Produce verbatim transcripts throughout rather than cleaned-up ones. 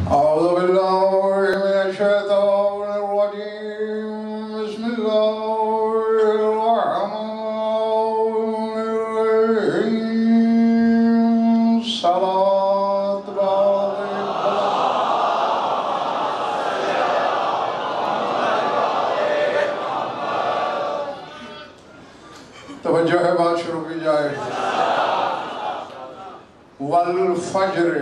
أعوذ بالله من الشيطان الرجيم بسم الله الرحمن الرحيم صلاة توجہ ہے بات شروع کی جائے والفجر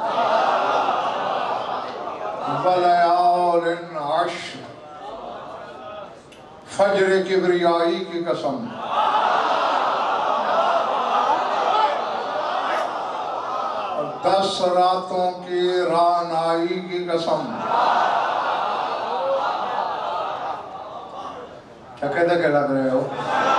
ولیال عشر فجر کبریائی کی قسم دس راتوں کی رانائی کی قسم کیا کہتے کہ لگ رہے ہو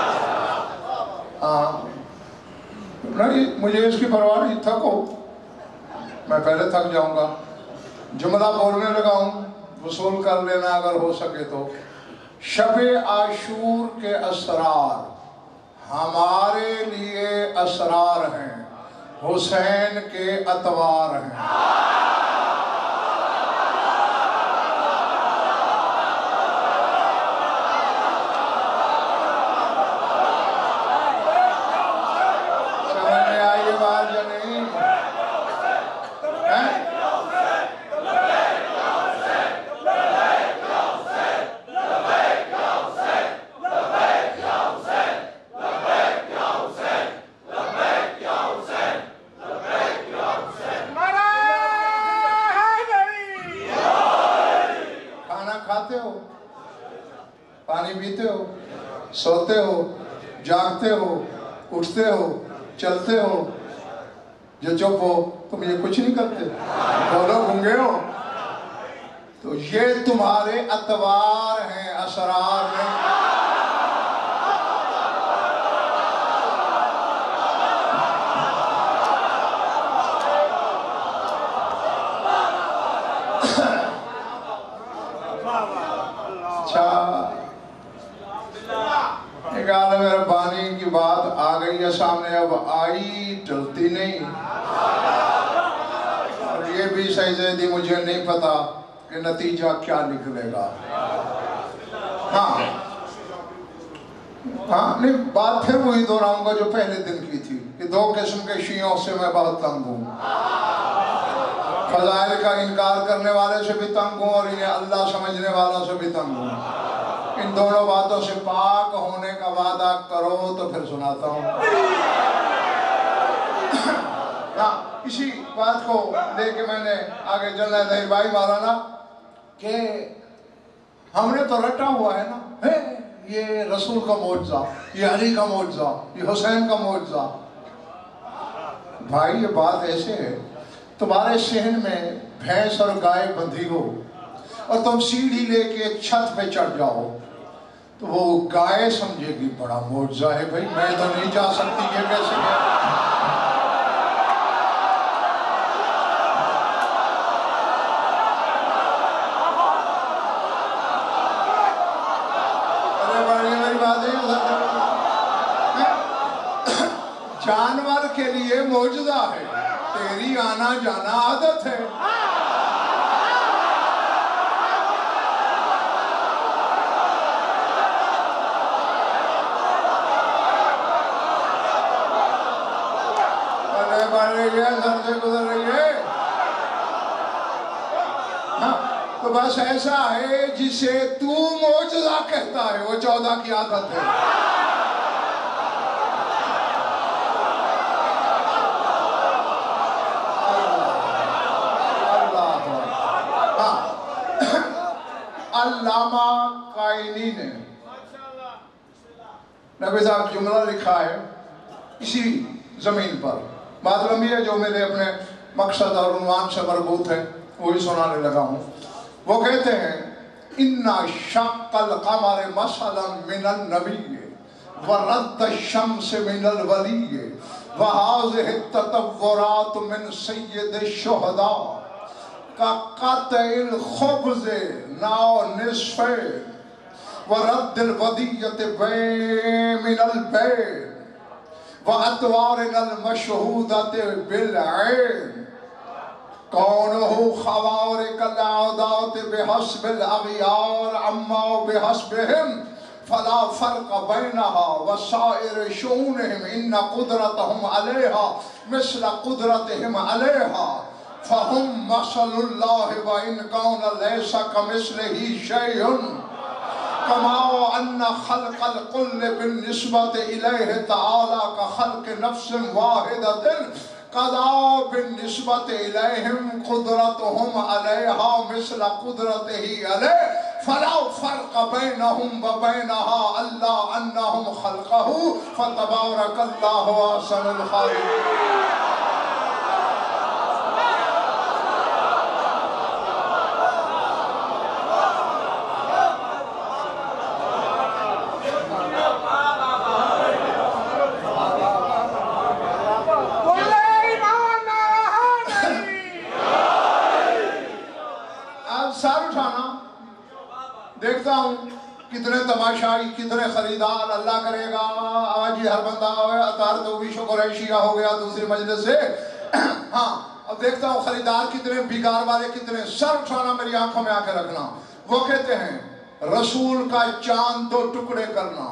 ہاں نہیں مجھے اس کی پرواہ نہیں تھکو میں پہلے تھک جاؤں گا جملہ بولنے لگا ہوں وصول کر لینا اگر ہو سکے تو شب عاشور کے اسرار ہمارے لیے اسرار ہیں حسین کے اتوار ہیں سمجھنے آئیے بات یا نہیں پانی پیتے ہو سوتے ہو جاگتے ہو اٹھتے ہو چلتے ہو جو چپ ہو تم یہ کچھ نہیں کرتے بولو گنگے ہو تو یہ تمہارے اتوار ہیں اسرار میں نکالا میرا بانی کی بات آ گئی ہے سامنے اب آئی ٹلتی نہیں اور یہ بھی صحیح زیدی مجھے نہیں پتا کہ نتیجہ کیا نکلے گا ہاں ہاں نہیں بات پھر وہی دہراؤں گا جو پہلے دن کی تھی کہ دو قسم کے شیعوں سے میں بہت تنگ ہوں فضائل کا انکار کرنے والے سے بھی تنگ ہوں اور انہیں اللہ سمجھنے والوں سے بھی تنگ ہوں ان دونوں باتوں سے پاک ہونے کا وعدہ کرو تو پھر سناتا ہوں اسی بات کو لے کے میں نے آگے چلنا ہے ظہیر بھائی مولانا کہ ہم نے تو رٹا ہوا ہے نا یہ رسول کا معجزہ یہ علی کا معجزہ یہ حسین کا معجزہ بھائی یہ بات ایسے ہے تمہارے صحن میں بھینس اور گائے بندھی ہو اور تم سیڑھی لے کے چھت پہ چڑھ جاؤ تو وہ گائے سمجھے گی بڑا معجزہ ہے بھائی میں تو نہیں جا سکتی یہ کیسے ہے ارے بڑی میری بات ہے جانور کے لیے معجزہ ہے تیری آنا جانا عادت ہے سر سے گزر رہی ہے تو بس ایسا ہے جسے تو معجزہ کہتا ہے وہ چودہ کی عادت ہے علامہ قائنی نے نبی صاحب جملہ لکھا ہے اسی زمین پر بات لمبی ہے جو میرے اپنے مقصد اور عنوان سے مربوط ہے وہی سنانے لگا ہوں وہ کہتے ہیں اِنَّا شَقَّ الْقَمَرِ مَسَلًا مِنَ النَّبِيِّ وَرَدَّ الشَّمْسِ مِنَ الْوَلِيِّ وَهَذِهِ التَّطَوُّرَاتُ مِنْ سَيِّدِ الشُّهَدَاءِ كَقَطْعِ الْخُبْزِ نَاو نِصْفِ وَرَدِّ الْوَدِيَّةِ مِنَ الْبَيْتِ وَأَطْوَارِنَا الْمَشْهُودَةِ بِالْعَيْنِ कौनहु खवारिकल आदात बिहस्बिल अगियार अम्मा बिहस्बिहिम फला फर्क बैनहा वसाइर शऊनहिम इन्न कुदरतहुम अलैहा मिस्ल कुदरतिहिम अलैहा फहुम मसलुल्लाहि व इन कौन लैसा कमिस्लिही शैउन कमा अन्न खल्कल कुल्ल बिन्निस्बत इलैहि तआला का खल्क नफ्सिन वाहिदतिन कदा बिन्निस्बत इलैहिम कुदरतुहुम अलैहा मिस्ल कुदरतिही अलैह फला फर्क बैनहुम व बैनहा अल्ला अन्नहुम खल्कहु फतबारकल्लाहु अहसनुल खालिकीन। देखता हूँ कितने तमाशाई कितने खरीदार, अल्लाह करेगा आज ही हर बंदा अतार तो भी शुक्र है शिया हो गया दूसरी मजलिस से। हाँ अब देखता हूँ खरीदार कितने, बिगार वाले कितने। सर उठाना मेरी आंखों में आके रखना। वो कहते हैं रसूल का चांद दो टुकड़े करना।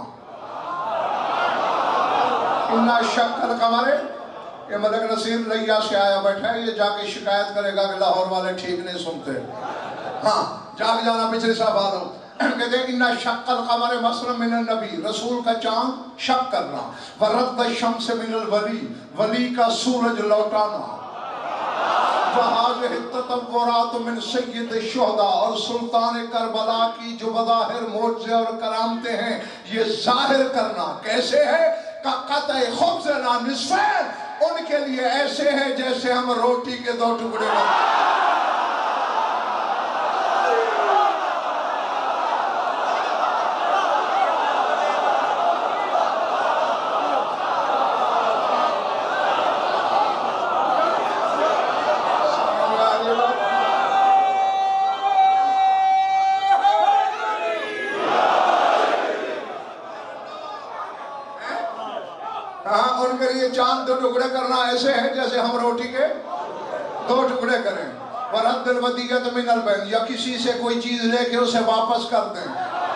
इन्ना शक्ल कमरे, ये मलक नसीर लैया से आया बैठा है, ये जाके शिकायत करेगा कि लाहौर वाले ठीक नहीं सुनते। हाँ जाग जाना पिछले साहब वालों। कहते हैं इन्ना शक्ल कमरे मसलन मिनल नबी, रसूल का चांद शक करना। वरद्द शम्स मिनल वली, वली का सूरज लौटाना। वहाज़िह ततव्वुरात मिन सय्यद शुहदा, और सुल्तान करबला की जो बज़ाहिर मोज़े और करामतें हैं ये जाहिर करना। कैसे है? का क़त्अ खुब्ज़ ला निस्फ़ैन, उनके लिए ऐसे है जैसे हम रोटी के दो टुकड़े बनाते। चांद दो टुकड़े करना ऐसे है जैसे हम रोटी के दो टुकड़े करें। वरद्दल वदीयत मिनल बैन, या किसी से कोई चीज लेके उसे वापस कर दें।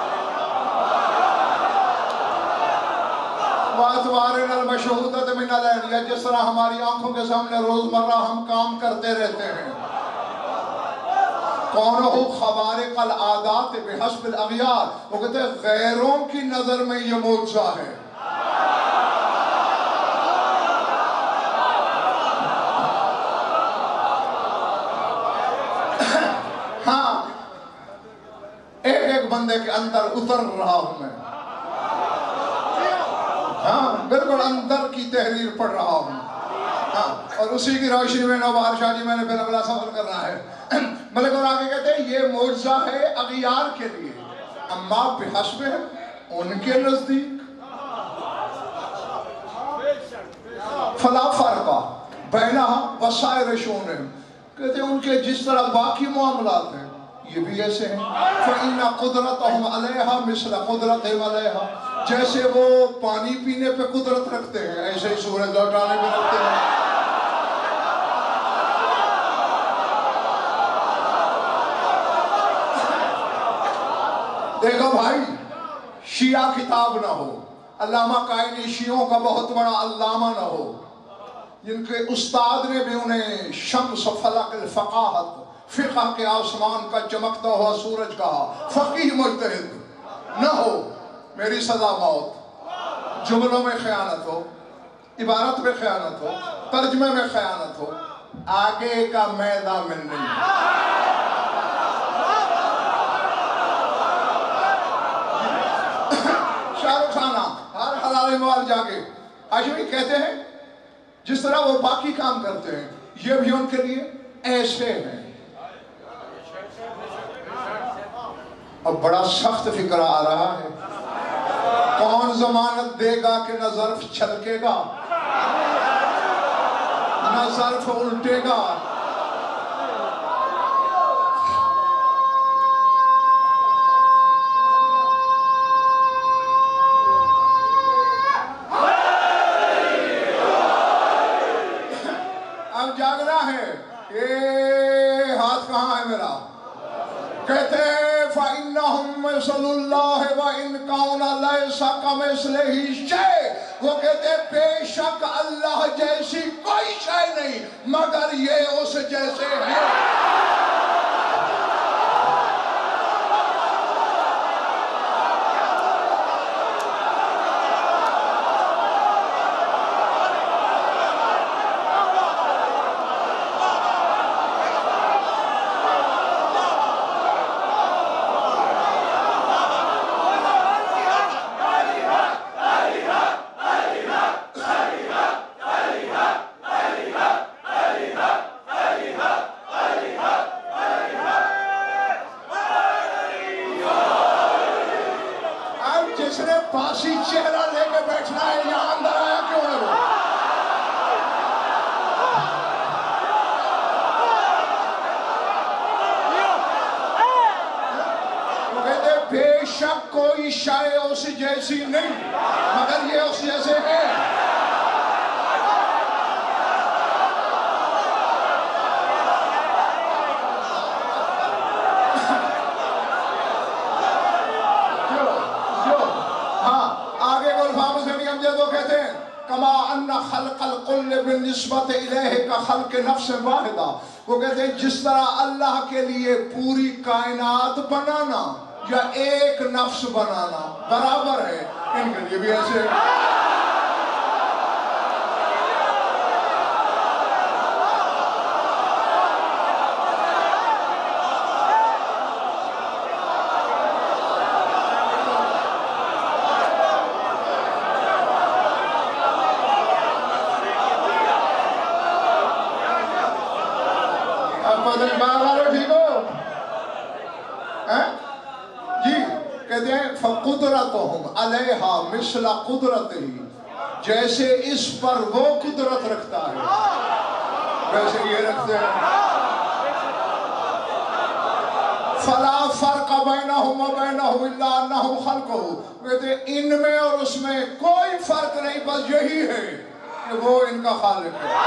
वातवारिनल मशहूदत मिनल ऐन, या जिस तरह हमारी आंखों के सामने रोजमर्रा हम काम करते रहते हैं। कौनहु खवारिकल आदात बिहस्बिल अगियार, वो कहते हैं गैरों की नजर में ये मौजज़ा है। बंदे के अंदर उतर रहा हूं मैं, हाँ बिल्कुल अंदर की तहरीर पढ़ रहा हूं। हाँ और उसी की रोशनी में नौबहार शाह जी मैंने फिर अगला सफर करना है। मलिक और आगे कहते हैं ये मौजज़ा है अगियार के लिए, अम्मा बिहस्ब है उनके नजदीक। फला फर्का बैना वसाइर शऊनहिम, कहते हैं उनके जिस तरह बाकी मामलात हैं ये भी ऐसे हैं। फ़इन्ना कुदरतहुम अलैहा मिस्ल कुदरतिहिम अलैहा, जैसे वो पानी पीने पे कुदरत रखते हैं ऐसे ही सूरज लौटाने पे रखते हैं। देखो भाई शिया किताब ना हो, अल्लामा कायनी शियों का बहुत बड़ा अल्लामा ना हो, जिनके उस्ताद ने भी उन्हें शम्स फलक फ़क़ाहत, फ़िक़ह के आसमान का चमकता हुआ सूरज कहा, फ़क़ीह मुज्तहिद न हो। मेरी सजा मौत। जुमलों में ख़यानत हो, इबारत में ख़यानत हो, तर्जमे में ख़यानत हो, आगे का मैदा में नहीं। शाहरुख खाना हर हलाल माल जाके आशुरी कहते हैं जिस तरह वो बाकी काम करते हैं ये भी उनके लिए ऐसे हैं। अब बड़ा सख्त फिक्र आ रहा है, कौन जमानत देगा कि न ज़र्फ छलकेगा न ज़र्फ उल्टेगा। अब जागना है। یہ ہاتھ کہاں ہے میرا؟ کہتے ہیں فَإِنَّهُمْ مِثْلُ اللَّهِ وَإِنْ كَانَ لَيْسَ كَمِثْلِهِ شَيْءٌ، وہ کہتے ہیں بے شک اللہ جیسی کوئی شے نہیں مگر یہ اس جیسے ہے۔ کوئی شے اس جیسی نہیں مگر یہ اس جیسے ہے۔ جو جو ہاں آگے کو الفاظ سے بھی ہم جو کہتے ہیں کما ان خلق القل بالنسبت الیہ کا خلق نفس واحدہ، وہ کہتے ہیں جس طرح اللہ کے لیے پوری کائنات بنانا یا ایک نفس بنانا برابر ہے، ان کے لیے بھی ایسے اب بدل بار والے ٹھیک ہو؟ کہتے ہیں فَقُدْرَتُهُمْ عَلَيْهَا مِثْلَ قُدْرَتِهِ، جیسے اس پر وہ قدرت رکھتا ہے ویسے یہ رکھتے ہیں۔ فَلَا فَرْقَ بَيْنَهُمْ وَبَيْنَهُ إِلَّا أَنَّهُ خَلْقُهُ، کہتے ہیں ان میں اور اس میں کوئی فرق نہیں، بس یہی ہے کہ وہ ان کا خالق ہے۔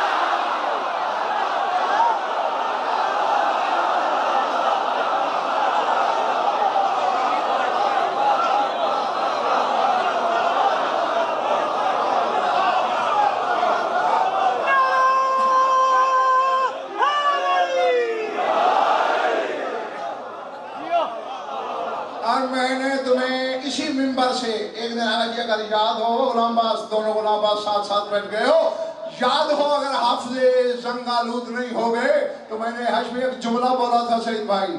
سے ایک دن حاجی اگر یاد ہو غلام باز دونوں غلام باز ساتھ ساتھ بیٹھ گئے ہو، یاد ہو اگر حافظ زنگ آلود نہیں ہو گئے تو میں نے حج میں ایک جملہ بولا تھا سید بھائی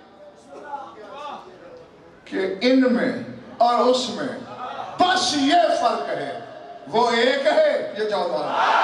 کہ ان میں اور اس میں بس یہ فرق ہے، وہ ایک ہے یہ چودہ ہے۔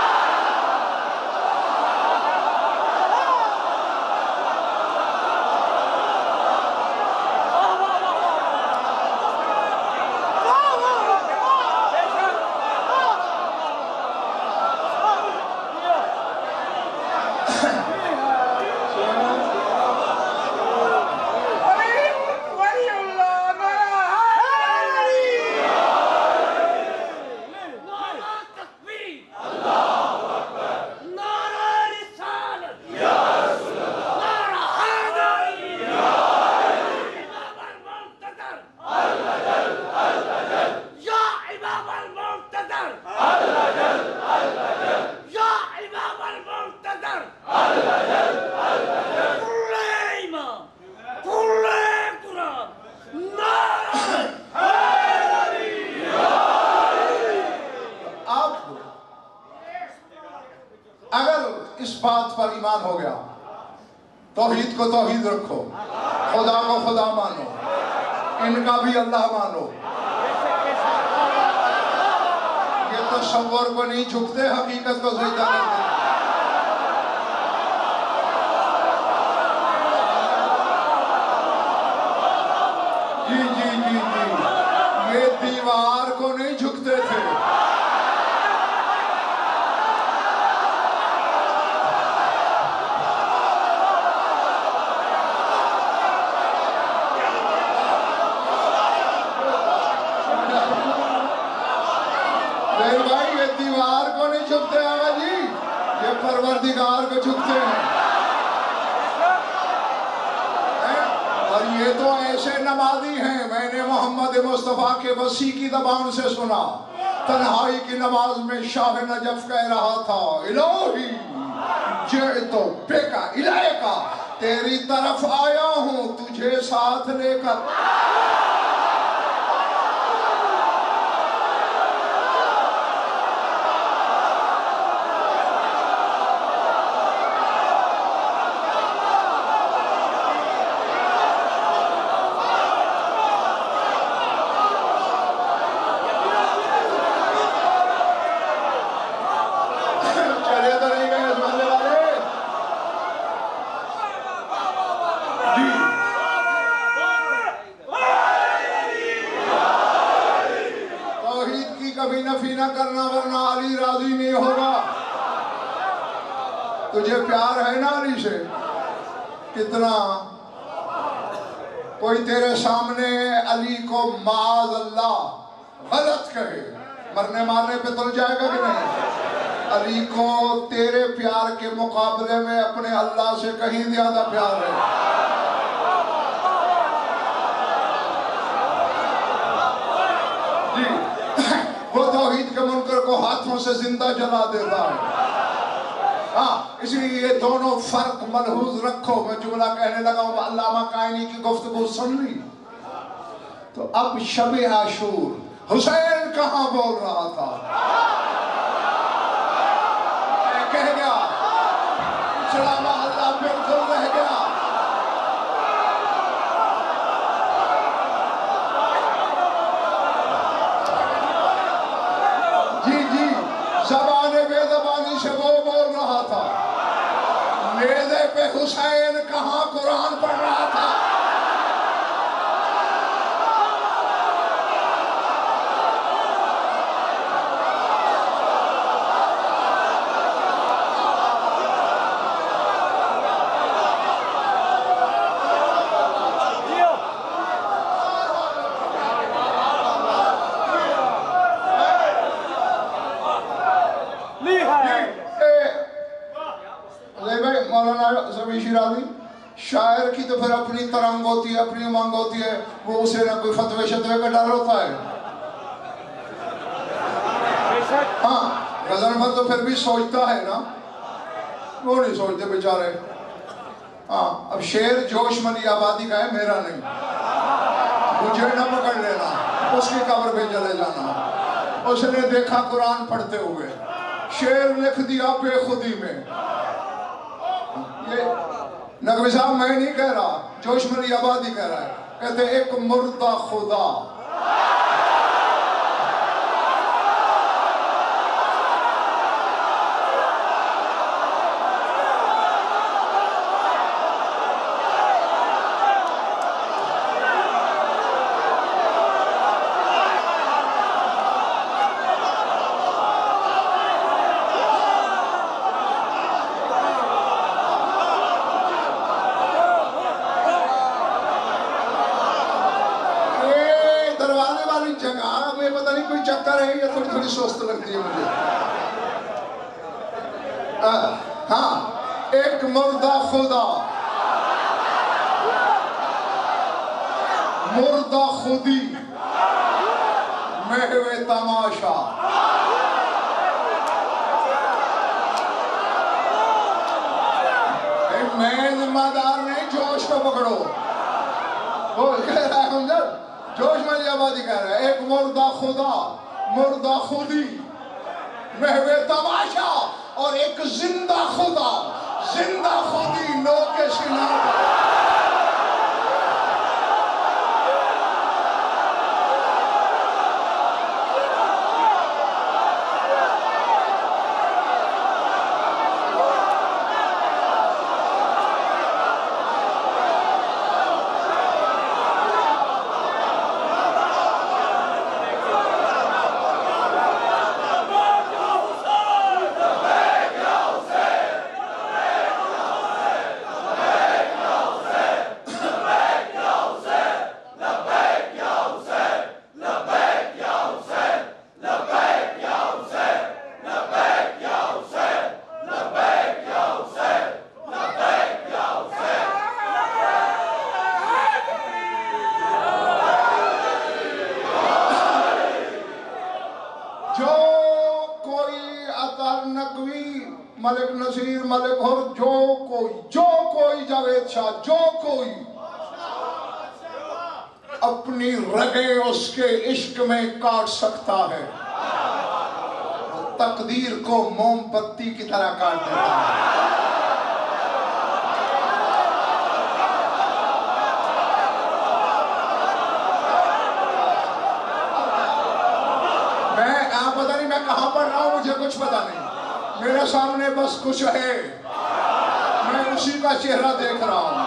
پر ایمان ہو گیا، توحید کو توحید رکھو، خدا کو خدا مانو، ان کا بھی اللہ مانو، یہ تصور کو نہیں جھکتے، حقیقت کو سجدہ کرتے۔ جی جی جی جی یہ دیوار کو نہیں جھکتے تھے، دیوار کو نہیں جھکتے آگا جی۔ परवरदिगार को झुकते हैं। और ये तो ऐसे नमाजी हैं, मैंने मोहम्मद मुस्तफ़ा के वसी की ज़बान से सुना, तन्हाई की नमाज में शाह नजफ कह रहा था, इलाही जिअतु बिका इलैका, तेरी तरफ आया हूँ तुझे साथ लेकर। कभी नफी ना करना वरना अली राजी नहीं होगा। तुझे प्यार है ना अली से? कितना? कोई तेरे सामने अली को माज़ अल्लाह गलत कहे, मरने मारने पे तुल जाएगा कि नहीं? अली को तेरे प्यार के मुकाबले में अपने अल्लाह से कहीं ज्यादा प्यार है। वो तौहीद के मुनकर को हाथों से जिंदा जला देता है। हाँ, इसलिए ये दोनों फर्क मलहूज रखो। मैं जुमला कहने लगा हूँ, अल्लामा कायनी की गुफ्तगू सुन ली। तो अब शब आशूर हुसैन कहाँ बोल रहा था? कह गया पिछला मोहल्ला बिल्कुल रह गया। ज़बाने बेज़बानी से वो बोल रहा था, नेज़े पे हुसैन कहाँ कुरान पढ़ रहा था। शायर की तो फिर अपनी तरंग होती है, अपनी उमंग होती है, वो उसे ना कोई फतवे शतवे का डर होता है। हाँ, गजल पर तो फिर भी सोचता है ना, वो नहीं सोचते बेचारे। हाँ, अब शेर जोश मनी आबादी का है, मेरा नहीं। मुझे ना पकड़ लेना, उसकी कब्र पे चले जाना। उसने देखा कुरान पढ़ते हुए, शेर लिख दिया बेखुदी में। ये नकवी साहब मैं नहीं कह रहा, जोशमनी आबादी कह रहा है। कहते एक मुर्दा खुदा, चक्कर है, ये थोड़ी थोड़ी सुस्त लगती है मुझे। आ, हाँ, एक मुर्दा खुदा, मुर्दा खुदी, महवे तमाशा। मैं जिम्मेदार नहीं, जोश को पकड़ो। वो कह रहा है हम जब जोश में आबादी कह रहा है, एक मुर्दा खुदा, मुर्दा खुदी, महवे तमाशा, और एक जिंदा खुदा, जिंदा खुदी नो के सिना। मलिक नसीर, मलिक हुर, जो कोई जो कोई जावेद शाह, जो कोई अपनी रगें उसके इश्क में काट सकता है, तकदीर को मोमबत्ती की तरह काट देता है। मैं आप पता नहीं मैं कहां पढ़ रहा हूं, मुझे कुछ पता नहीं, मेरे सामने बस कुछ है, मैं उसी का चेहरा देख रहा हूं।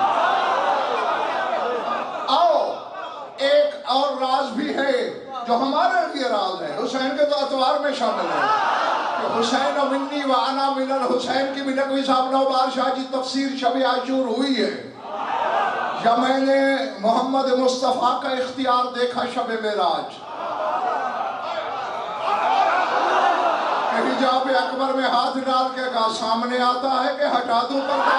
आओ एक और राज भी है जो हमारे लिए राज है, हुसैन के तो अतवार में शामिल है कि हुसैन मिन्नी व अना मिनल हुसैन की भी नकवी साहब नौ बार शाह की तफसीर शब आशूर हुई है, या मैंने मोहम्मद मुस्तफ़ा का इख्तियार देखा शब मेराज, हिजाब अकबर में हाथ डाल के कहा सामने आता है कि हटा दूं पर्दा।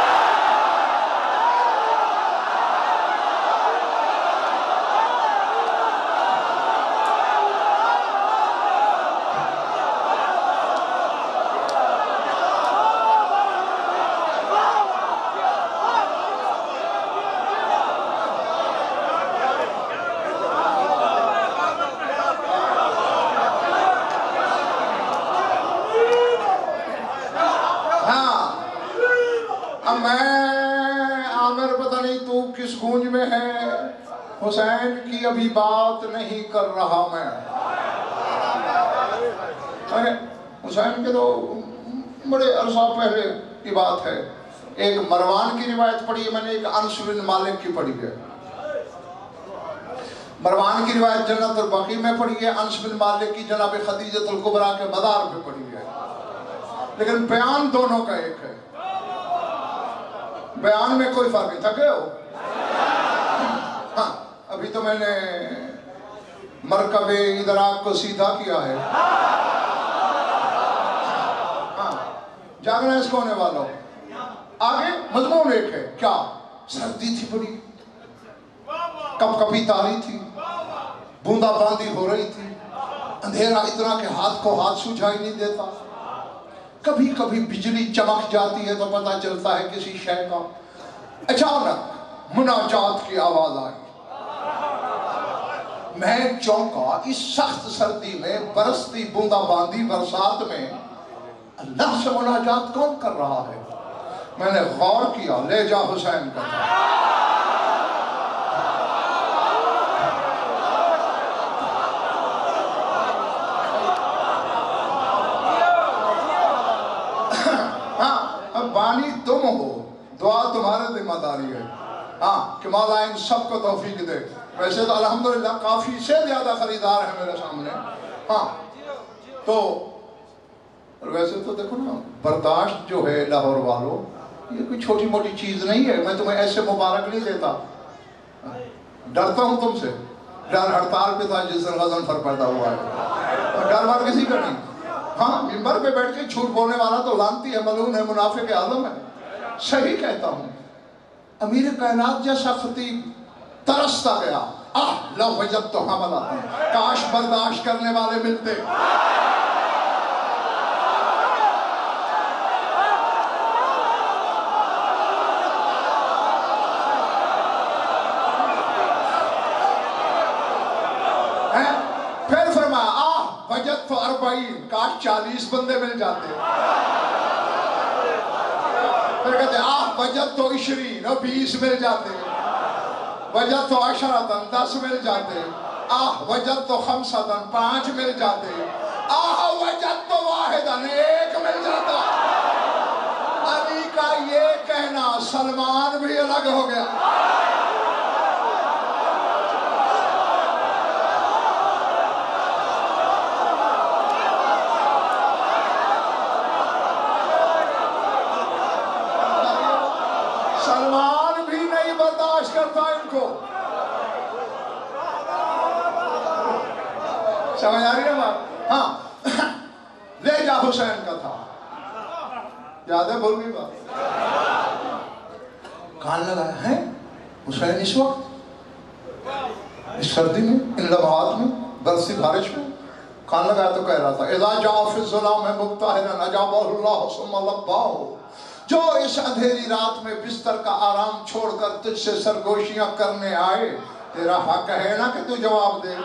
हुसैन की अभी बात नहीं कर रहा मैं, अरे हुसैन के तो बड़े अरसा पहले की बात है। एक मरवान की रिवायत पढ़ी है मैंने, एक अनस बिन मालिक की पढ़ी है। मरवान की रिवायत जन्नत और बकी में पढ़ी है, अनस बिन मालिक की जनाब खदीजतुल कुबरा के मदार पे पढ़ी है, लेकिन बयान दोनों का एक है, बयान में कोई फर्क नहीं। थके हो? हाँ, अभी तो मैंने मरकबे इदराक को सीधा किया है। हाँ, जागना इसको होने वाला। आगे मजमून एक है, क्या सर्दी थी बड़ी, कपकपी तारी थी, बूंदाबांदी हो रही थी, अंधेरा इतना कि हाथ को हाथ सूझाई नहीं देता, कभी कभी बिजली चमक जाती है तो पता चलता है किसी शय का। अचानक मुनाजात की आवाज आई, मैं चौंका, इस सख्त सर्दी में बरसती बूंदाबांदी बरसात में अल्लाह से मुनाजात कौन कर रहा है? मैंने गौर किया, ले जा हुसैन का था। हाँ, अब बानी तुम हो, दुआ तुम्हारे जिम्मेदारी है। हाँ, कि मौला इन सबको तौफीक दे। वैसे तो अल्हम्दुलिल्लाह काफी से ज्यादा खरीदार है मेरे सामने। हाँ, तो वैसे तो देखो ना, बर्दाश्त जो है लाहौर वालों, ये कोई छोटी मोटी चीज नहीं है। मैं तुम्हें ऐसे मुबारक नहीं देता, डरता हूँ तुमसे। डर हड़ताल पे था जिस दिन गजन फर पैदा हुआ है, डर वार किसी का नहीं। हाँ, मिंबर पे बैठ के झूठ बोलने वाला तो लानती है, मलून है, मुनाफिक आलम है। सही कहता हूँ, अमीर कायनात जैसा खतीब तरसता गया, आह लो वजब तो हमला, काश बर्दाश्त करने वाले मिलते। फिर फरमाया, आह वजब तो अरबाईन, काश चालीस बंदे मिल जाते। फिर कहते आह वजब तो इशरीन, बीस मिल जाते। वजह तो आशरा तन, दस मिल जाते। आह वजह तो खमसतन, पांच मिल जाते। आह वजह तो वाहिदन, एक मिल जाता। अली का ये कहना सलमान भी अलग हो गया। सलमान भी नहीं बर्दाश्त करता इनको। समझ आ रही है बात? हाँ, ले जा हुसैन का था, याद है? बोल गई बात, कान लगाया है हुसैन इस वक्त, इस सर्दी में, इन लम्हात में, बरसी बारिश में, کھان لگا تو کہہ رہا تھا اذا جاء فی الظلام مبتہلا اجابہ اللہ ثم لباہ، جو اس اندھیری رات میں بستر کا آرام چھوڑ کر تجھ سے سرگوشیاں کرنے آئے، تیرا حق ہے نا کہ تو جواب دے۔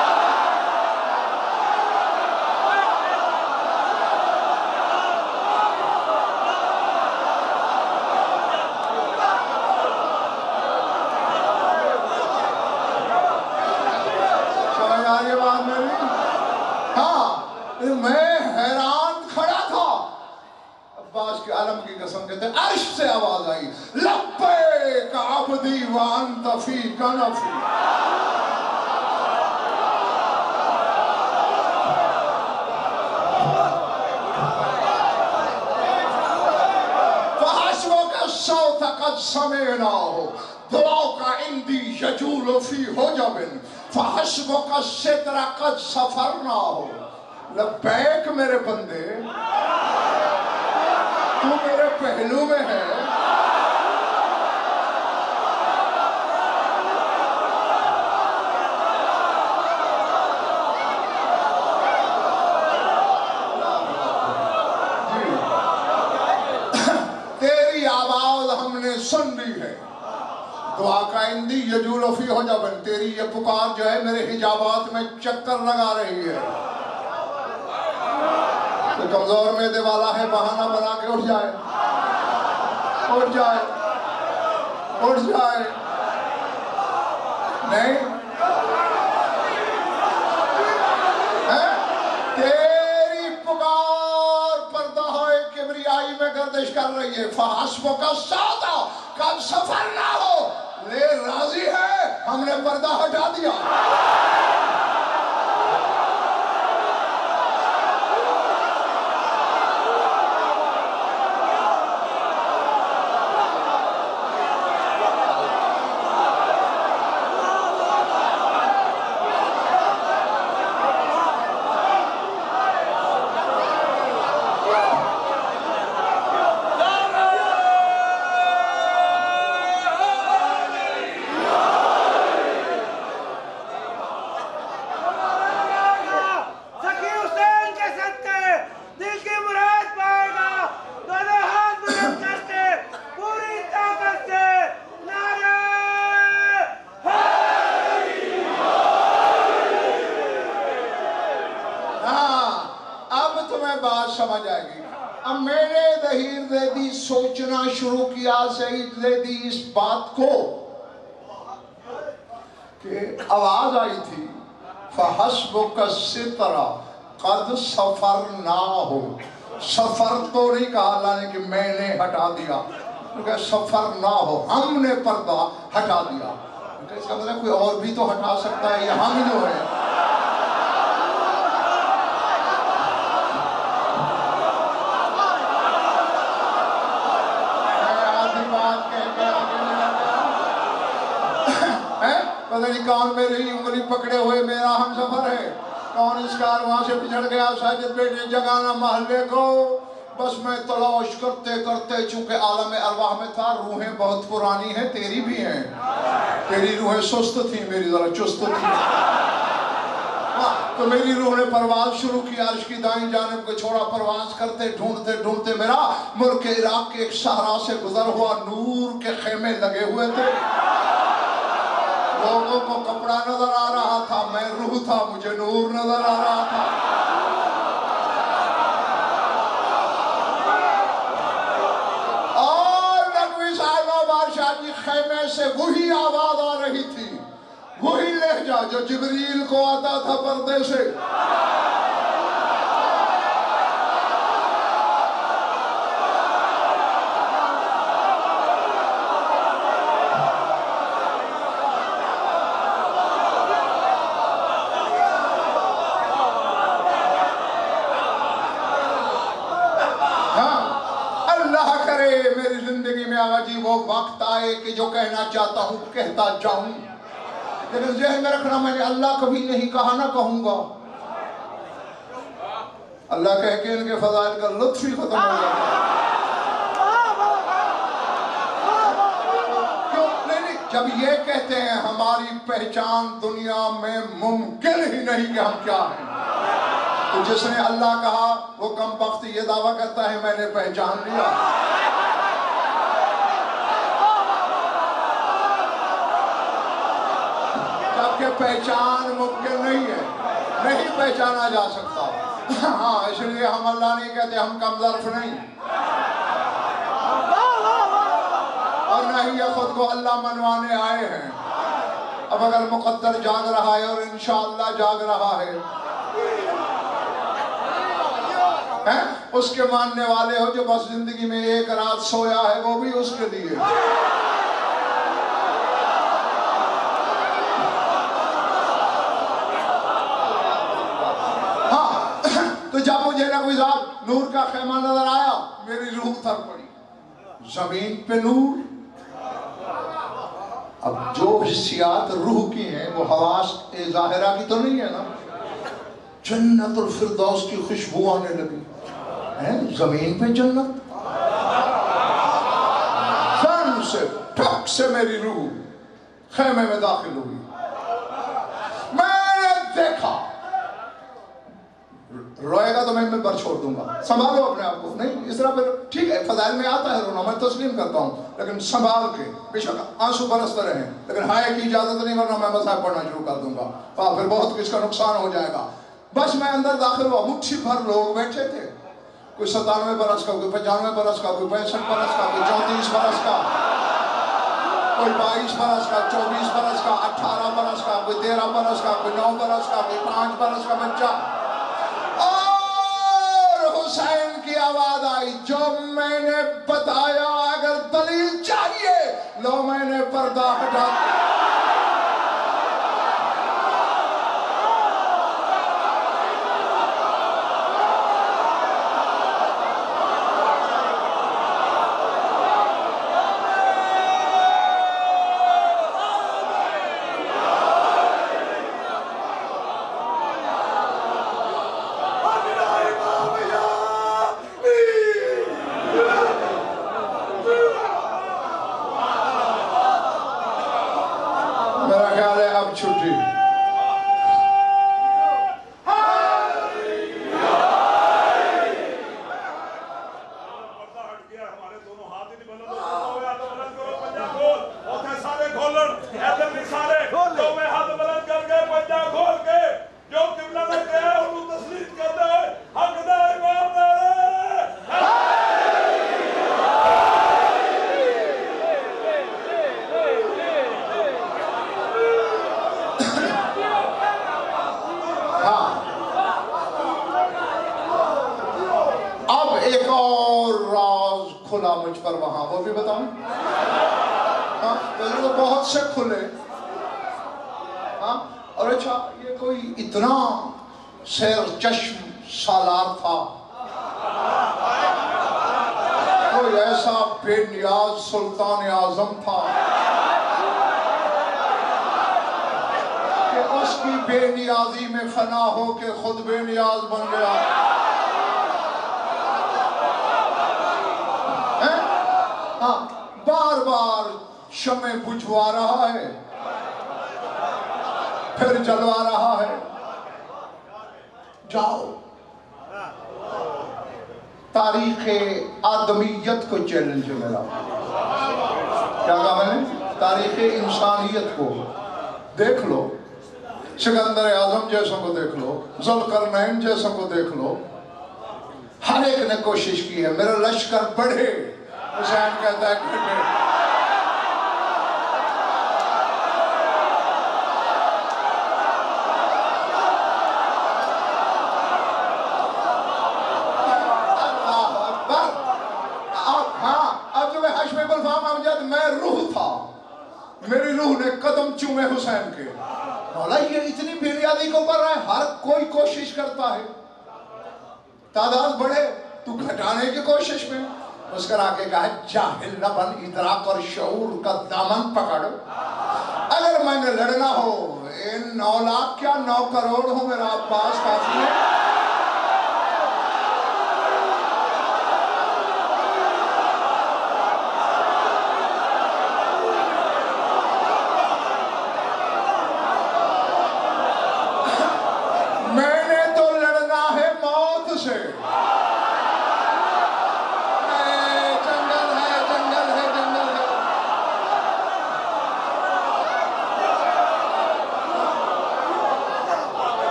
یہ بات میری ہاں میں حیران کھڑا تھا۔ عباس کے عالم کی قسم کہتے ہیں عرش سے آواز آئی لبیک عبدی وانت فی کنفی، فحسبک الصوت قد سمعناه دعاؤک عندی یجول فی حجب فحسبک الستر قد سفرناه، لبیک میرے بندے تو میرے پہلو میں ہے، تیری آواز ہم نے سن لی ہے، دعا کا اندی یجول فی حجب، تیری یہ پکار جو ہے میرے حجابات میں چکر لگا رہی ہے۔ تو کمزور معدے والا ہے بہانہ بنا کے اٹھ جائے اٹھ جائے اٹھ جائے نہیں تیری پکار پردہ ہوئے کبریائی میں گردش کر رہی ہے، فحسبک الصوت قد سفرناه، لے راضی ہے ہم نے پردہ ہٹا دیا۔ سمجھ آئے گی۔ اب میں نے دہیر دے دی سوچنا شروع کیا سعید دے دی اس بات کو کہ آواز آئی تھی فَحَسْبُكَ السِّتْرَ قَدْ سَفَرْنَاهُ، سفر تو نہیں کہا اللہ نے کہ میں نے ہٹا دیا، کیونکہ سفرناہو ہم نے پردہ ہٹا دیا، اس کا مطلب کوئی اور بھی تو ہٹا سکتا ہے، یہ ہم جو ہے۔ پتہ نہیں کون میری انگلی پکڑے ہوئے میرا ہم سفر ہے، کون اس کارواں سے پچھڑ گیا ساجد بیٹے جگانا محلے کو، بس میں تلاش کرتے کرتے چونکہ عالم ارواح میں تھا، روحیں بہت پرانی ہیں، تیری بھی ہیں، تیری روحیں سست تھی، میری ذرا چست تھی، تو میری روح نے پرواز شروع کی، عرش کی دائیں جانب کو چھوڑا، پرواز کرتے ڈھونڈتے ڈھونڈتے میرا ملک عراق کے ایک صحرا سے گزر ہوا، نور کے خیمے لگے ہوئے تھے، لوگوں کو کپڑا نظر آ رہا تھا، میں روح تھا، مجھے نور نظر آ رہا تھا۔ اور نقوی صاحبہ بادشاہ جی خیمے سے وہی آواز آ رہی تھی، وہی لہجہ جو جبریل کو آتا تھا پردے سے۔ میری زندگی میں آگا جی وہ وقت آئے کہ جو کہنا چاہتا ہوں کہتا جاؤں، لیکن ذہن میں رکھنا میں نے اللہ کبھی نہیں کہا نہ کہوں گا، اللہ کہہ کے ان کے فضائل کا لطف ہی ختم ہو جاتا ہے۔ کیوں نہیں؟ جب یہ کہتے ہیں ہماری پہچان دنیا میں ممکن ہی نہیں کہ ہم کیا ہیں، تو جس نے اللہ کہا وہ کم بخت یہ دعویٰ کرتا ہے میں نے پہچان لیا. جبکہ پہچان ممکن نہیں ہے, نہیں پہچانا جا سکتا. ہاں اس لیے ہم اللہ نہیں کہتے, ہم کم ظرف نہیں, اور نہ ہی یہ خود کو اللہ منوانے آئے ہیں. اب اگر مقدر جاگ رہا ہے اور انشاءاللہ جاگ رہا ہے, اس کے ماننے والے ہو جو بس زندگی میں ایک رات سویا ہے وہ بھی اس کے لیے. تو جب مجھے نہ کوئی ذات نور کا خیمہ نظر آیا میری روح تھر پڑی. زمین پہ نور. اب جو حسیات روح کی ہیں وہ حواس ظاہرہ کی تو نہیں ہے نا. جنت الفردوس کی خوشبو آنے لگی. زمین پہ جنت. فن سے ٹھک سے میری روح خیمے میں داخل ہوئی. میں نے دیکھا. روئے گا تو میں میں پر چھوڑ دوں گا, سنبھالو اپنے آپ کو. نہیں اس طرح پھر ٹھیک ہے, فضائل میں آتا ہے رونا, میں تسلیم کرتا ہوں, لیکن سنبھال کے. بے شک آنسو برستے رہیں, لیکن ہائے کی اجازت نہیں, ورنہ میں مذاہب پڑھنا شروع کر دوں گا, پھر بہت کچھ کا نقصان ہو جائے گا. بس میں اندر داخل ہوا, مٹھی بھر لوگ بیٹھے تھے. کوئی ستانوے برس کا, کوئی پچانوے برس کا, کوئی پینسٹھ برس کا, کوئی چونتیس برس کا, کوئی بائیس برس کا, چوبیس برس کا, اٹھارہ برس کا, کوئی تیرہ برس کا, کوئی نو برس کا, کوئی پانچ برس کا بچہ. اور حسین کی آواز آئی, جو میں نے بتایا اگر دلیل چاہیے لو میں نے پردہ ہٹا. چھٹی مجھ پر وہاں, وہ بھی بتاؤں. ہاں تو بہت سے کھلے. ہاں اور اچھا یہ کوئی اتنا سیر چشم سالار تھا, کوئی ایسا بے نیاز سلطان اعظم تھا کہ اس کی بے نیازی میں فنا ہو کے خود بے نیاز بن گیا. ہاں بار بار شمع بجھوا رہا ہے, پھر جلوا رہا ہے. جاؤ تاریخ آدمیت کو چیلنج میرا. کیا کہا میں نے؟ تاریخ انسانیت کو دیکھ لو. سکندر اعظم جیسوں کو دیکھ لو, ذوالقرنین جیسوں کو دیکھ لو. ہر ایک نے کوشش کی ہے میرا لشکر بڑھے. حسین کہتا ہے کہ اللہ اکبر. ہاں اب جو میں حشم گلفام امجد میں روح تھا, میری روح نے قدم چومے حسین کے. مولا یہ اتنی بریادی کو کر رہا ہے, ہر کوئی کوشش کرتا ہے, تعداد بڑھے, تو گھٹانے کی کوشش میں. اس کر آگے کہا جاہل نہ بن, ادراک اور شعور کا دامن پکڑ. اگر میں نے لڑنا ہو ان نو لاکھ کیا نو کروڑ ہو میرا عباس کافی ہے. میں نے تو لڑنا ہے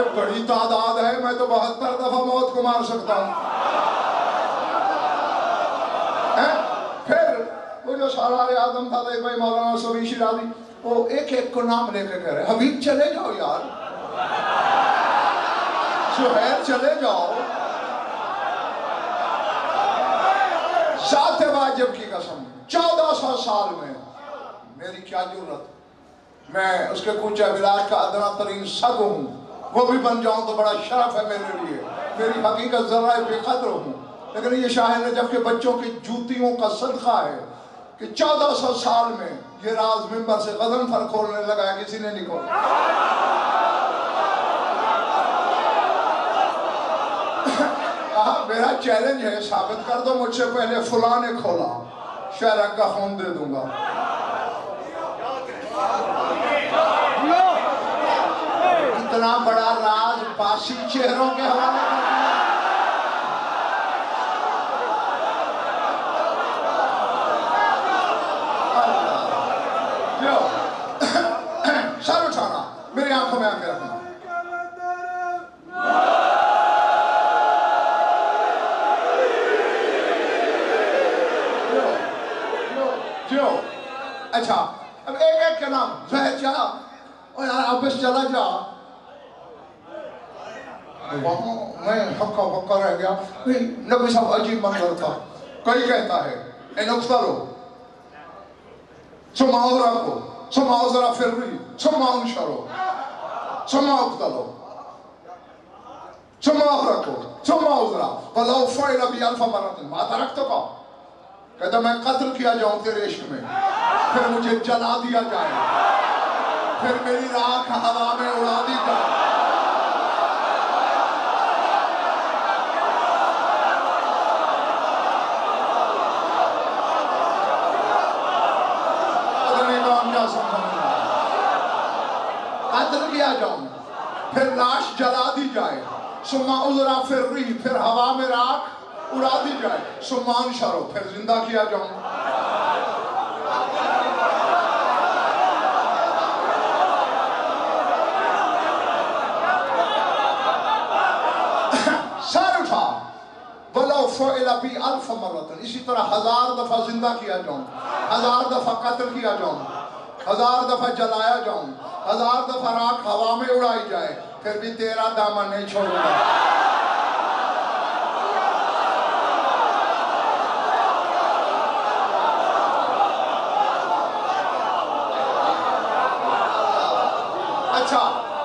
बड़ी तादाद है, मैं तो बहत्तर दफा मौत को मार सकता हूँ। फिर वो जो सारार आदम था भाई मौलाना सभी शिराजी, वो एक एक को नाम लेके कह रहे, हबीब चले जाओ यार, सुहैल चले जाओ, साथ वाजिब की कसम, चौदह सौ साल में मेरी क्या जरूरत, मैं उसके कुछ विलास का अदना तरीन सग हूँ, वो भी बन जाऊं तो बड़ा शरफ है मेरे लिए, मेरी हकीकत जरा बेकदर हूँ। लेकिन ये शाह नजफ के बच्चों की जूतियों का सदका है कि चौदह सौ साल में ये राज मिंबर से कदम फर खोलने लगा, किसी ने नहीं खोला। कहा मेरा चैलेंज है, साबित कर दो मुझसे पहले फुला ने खोला, शहर का खून दे दूंगा। इतना बड़ा राज बासी चेहरों के हवाले कर दिया। सर उठाना, मेरी आंखों में आंखें रखना। जो अच्छा, अब एक एक के नाम, जहर जा और यार आप बस चला जा, वहाँ मैं हक्का हक्का रह गया। नबी साहब अजीब मंजर था। कोई कहता है ए नुक्तलो सुमाओ रखो, सुमाओ जरा फिर भी, सुमाओ शरो, सुमाओ उक्तलो, सुमाओ रखो, सुमाओ जरा, वलाउ फ़इल भी अल्फ़ मरतन, माता रख तो का कहता मैं कत्ल किया जाऊं तेरे इश्क में, फिर मुझे जला दिया जाए, फिर मेरी राख हवा में उड़ा दी जाए। कत्ल किया जाऊं, फिर लाश जला दी जाए, सुम्मा उजरा फिर रही, फिर हवा में राख उड़ा दी जाए, सुम्मान शरो, फिर जिंदा किया जाऊं। सर उठा, वलाउ फ़इल बी अल्फ़ मरतन, इसी तरह हजार दफा जिंदा किया जाऊं, हजार दफा कत्ल किया जाऊं, हजार दफा जलाया जाऊं, हजार दफा राख हवा में उड़ाई जाए, फिर भी तेरा दामन नहीं छोड़ूंगा। अच्छा,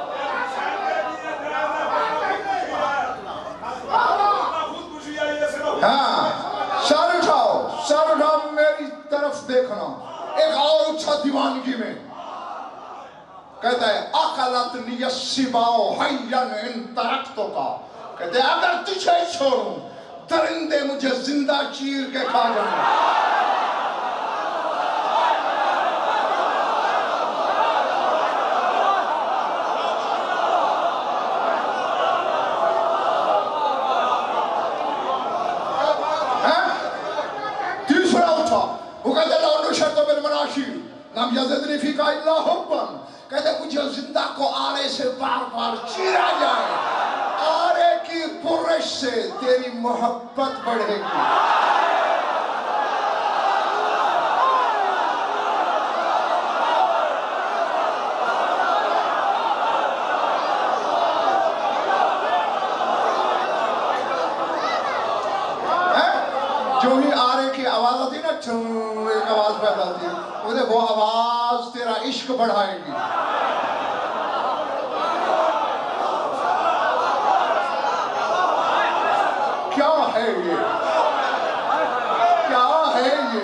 हाँ, सर उठाओ, सर उठाओ, मेरी तरफ देखना। एक और उच्छा दीवानगी में कहता है अकलत नियस्सिबाओ हय्यन इन तरक्तो का, कहते हैं अगर तुझे छोड़ूं दरिंदे मुझे जिंदा चीर के खा जाएंगे। तीसरा उठा, वो कहते लाउनु शर्तो बिल मनाशीर लम यज़िदनी फीका इल्ला हुब्बन, कहते मुझे जिंदा को आरे से बार बार चीरा जाए, आरे की पुरश से तेरी मोहब्बत बढ़ेगी। जो ही आरे की आवाज आती ना, एक आवाज पैदा होती है, वो आवाज तेरा इश्क बढ़ाएगी। क्या है ये, क्या है ये?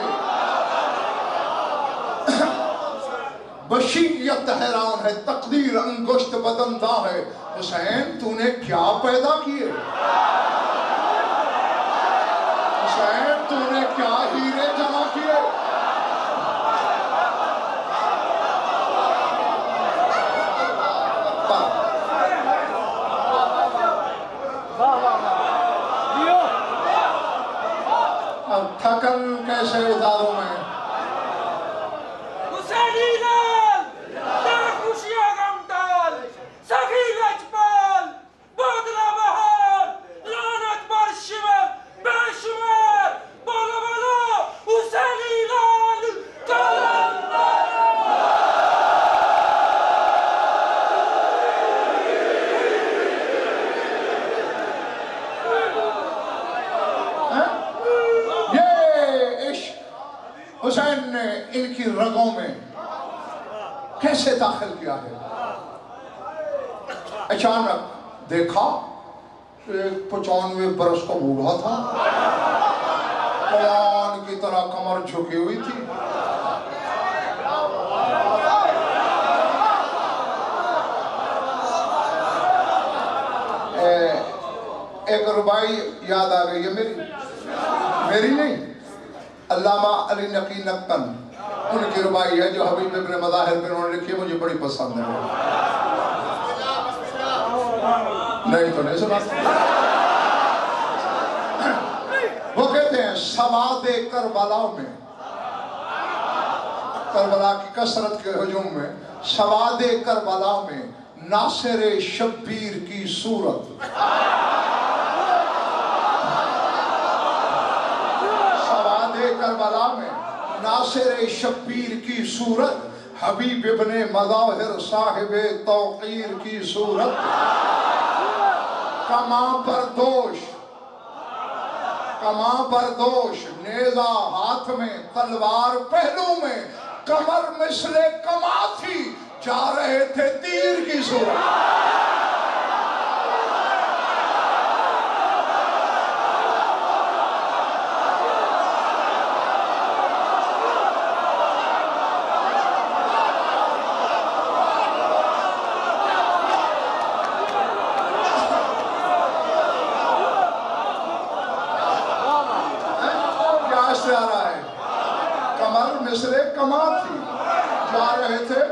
बशीयत हैरान है, तकदीर अंगुश्त बदंदा है। हुसैन तूने क्या पैदा किए? हुसैन तूने क्या हीरे जमा किए? अब थकन कैसे उतारूं मैं? हुसैनी लाल, तेरा खुशियां गम डाल, सखी लजपाल, کی رگوں میں کیسے داخل کیا ہے؟ اچانک دیکھا ایک پچانوے برس کا بوڑھا تھا، قرآن کی طرح کمر جھکی ہوئی تھی، ایک ربائی یاد آ گئی ہے میری میری نہیں، علامہ علی نقی نقن ان کی ربائی ہے جو حبیب ابن مظاہر پہ انہوں نے لکھی ہے، مجھے بڑی پسند ہے۔ نہیں تو نہیں سنا۔ وہ کہتے ہیں سواد کربلا میں، کربلا کی کثرت کے ہجوم میں، سواد کربلا میں ناصر شبیر کی صورت، سواد کربلا میں ناصر شبیر کی صورت، حبیب ابن مظاہر صاحب توقیر کی صورت، کماں بردوش کماں بردوش، نیزہ ہاتھ میں، تلوار پہلو میں، کمر مثل کماں تھی، جا رہے تھے تیر کی صورت۔ کیا آ رہا ہے؟ کمر مثل کماں تھی، جا رہے تھے،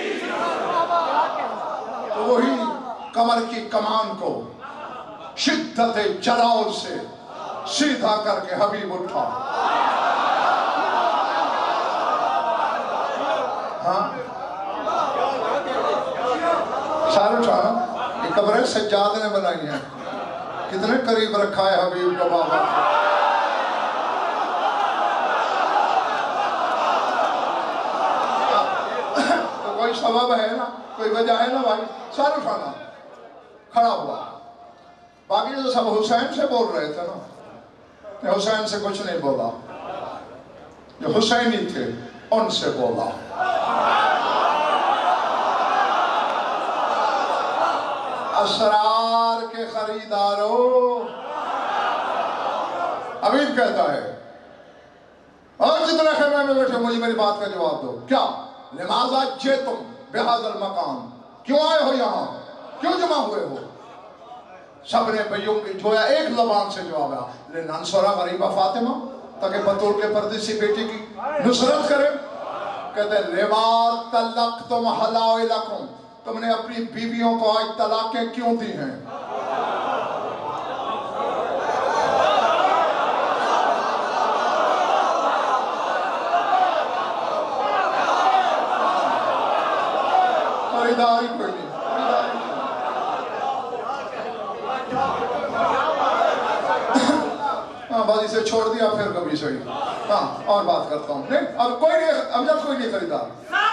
تو وہی کمر کی کمان کو شدت جلال سے سیدھا کر کے حبیب اٹھا۔ ہاں سارے اٹھانا، یہ قبریں سجاد نے بنائی ہیں، کتنے قریب رکھا ہے حبیب کو بابا۔ کوئی سبب ہے نا، کوئی وجہ ہے نا بھائی، سارے اٹھانا، کھڑا ہوا۔ باقی جو سب حسین سے بول رہے تھے نا، حسین سے کچھ نہیں بولا، جو حسینی تھے ان سے بولا۔ اسرار کے خریداروں، حبیب کہتا ہے اور جتنے خیمے میں بیٹھے مجھے میری بات کا جواب دو، کیا لماذا جئتم بہذا المقام، کیوں آئے ہو یہاں، کیوں جمع ہوئے ہو؟ سب نے بھائیوں کی جویا ایک زبان سے جواب ہے، لننصر غریبہ فاطمہ، تاکہ بطول کے پردیسی بیٹی کی نصرت کرے۔ کہتے ہیں لما طلقتم حلائلکم، تم نے اپنی بیویوں کو آج طلاقیں کیوں دی ہیں؟ خریداری کوئی نہیں، ہاں بازی سے چھوڑ دیا پھر کبھی صحیح، ہاں اور بات کرتا ہوں، نہیں اب کوئی نہیں، اب جب کوئی نہیں خریدار۔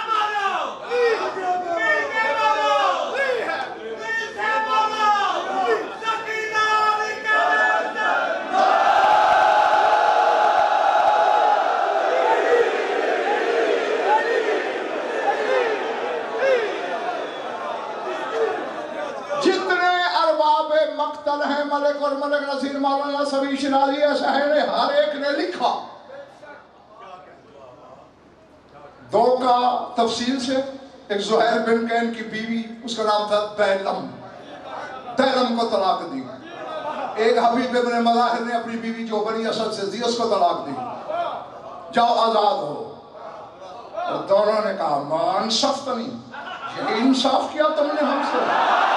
مقتل ہے ملک اور ملک نصیر مولانا سبی شرازی شہر نے ہر ایک نے لکھا، دو کا تفصیل سے، ایک زہیر بن کین کی بیوی اس کا نام تھا دیلم، دیلم کو طلاق دی، ایک حبیب ابن مظاہر نے اپنی بیوی جو بنی اسد سے دی اس کو طلاق دی، جاؤ آزاد ہو۔ اور دونوں نے کہا ما انصفتنی، یہ انصاف کیا تم نے ہم سے؟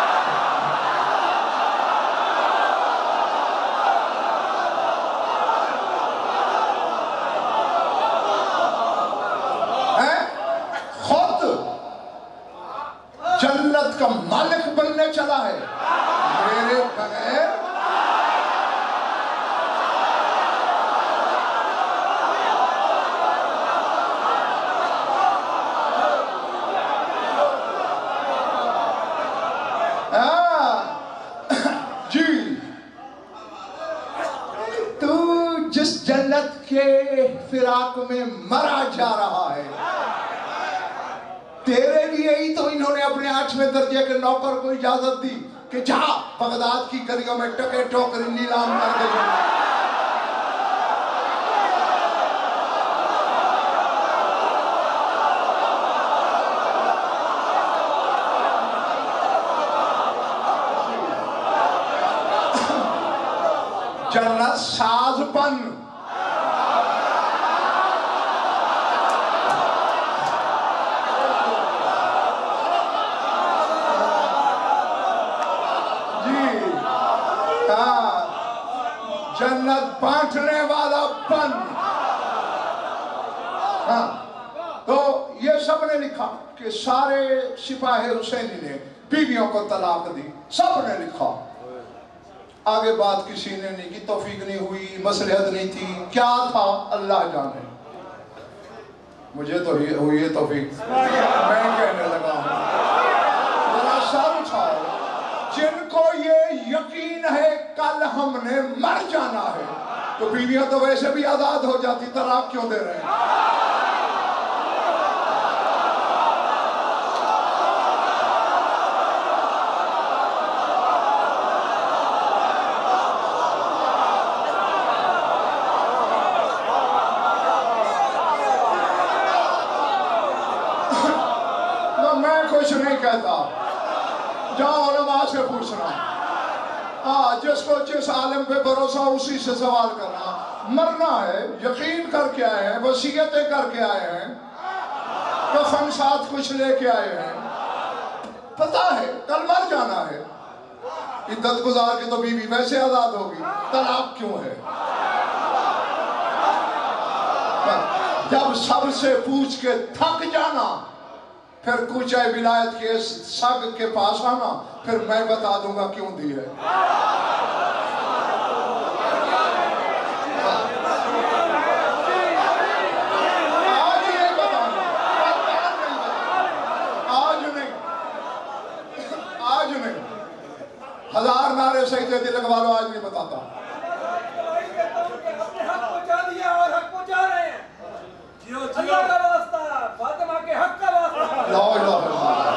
جنت کا مالک بننے چلا ہے میرے بغیر، جی تو جس جنت کے فراق میں مرا جا رہا ہے तेरे लिए ही तो इन्होंने अपने आठवें दर्जे के नौकर को इजाजत दी कि जा बगदाद की गलियों में टके टोकरी नीलाम कर दे। जन्नत साजपन, जी हाँ, जन्नत बांटने वाला पन। हाँ, तो ये सब ने लिखा कि सारे सिपाही हुसैनी ने बीवियों को तलाक दी, सब ने लिखा। आगे बात किसी ने नहीं की, तौफीक नहीं हुई, मसलहत नहीं थी, क्या था अल्लाह जाने। मुझे तो ये हुई है तौफीक, मैं कहने लगा हूँ मेरा सर उठाओ जिनको ये यकीन है कल हमने मर जाना है, तो बीवियां तो वैसे भी आजाद हो जाती, तलाक क्यों दे रहे हैं? कुछ नहीं कहता, जाओ उलमा से पूछना। हाँ, जिसको जिस आलिम पे भरोसा उसी से सवाल करना। मरना है, यकीन करके आए हैं, वसीयतें करके आए हैं, कफन साथ कुछ लेके आए हैं, पता है कल मर जाना है। इद्दत गुजार की तो बीवी वैसे आजाद होगी, तलाक क्यों है? जब सबसे पूछ के थक जाना, फिर कूचा विलायत के सग के पास आना, फिर मैं बता दूंगा क्यों दी है। आज नहीं बताऊंगा, आज नहीं, आज नहीं, हजार नारे सही दे लगवा लो, आज नहीं बताता। अल्लाह का वास्ता, फातिमा के हक का वास्ता। ला इलाहा इल्लल्लाह।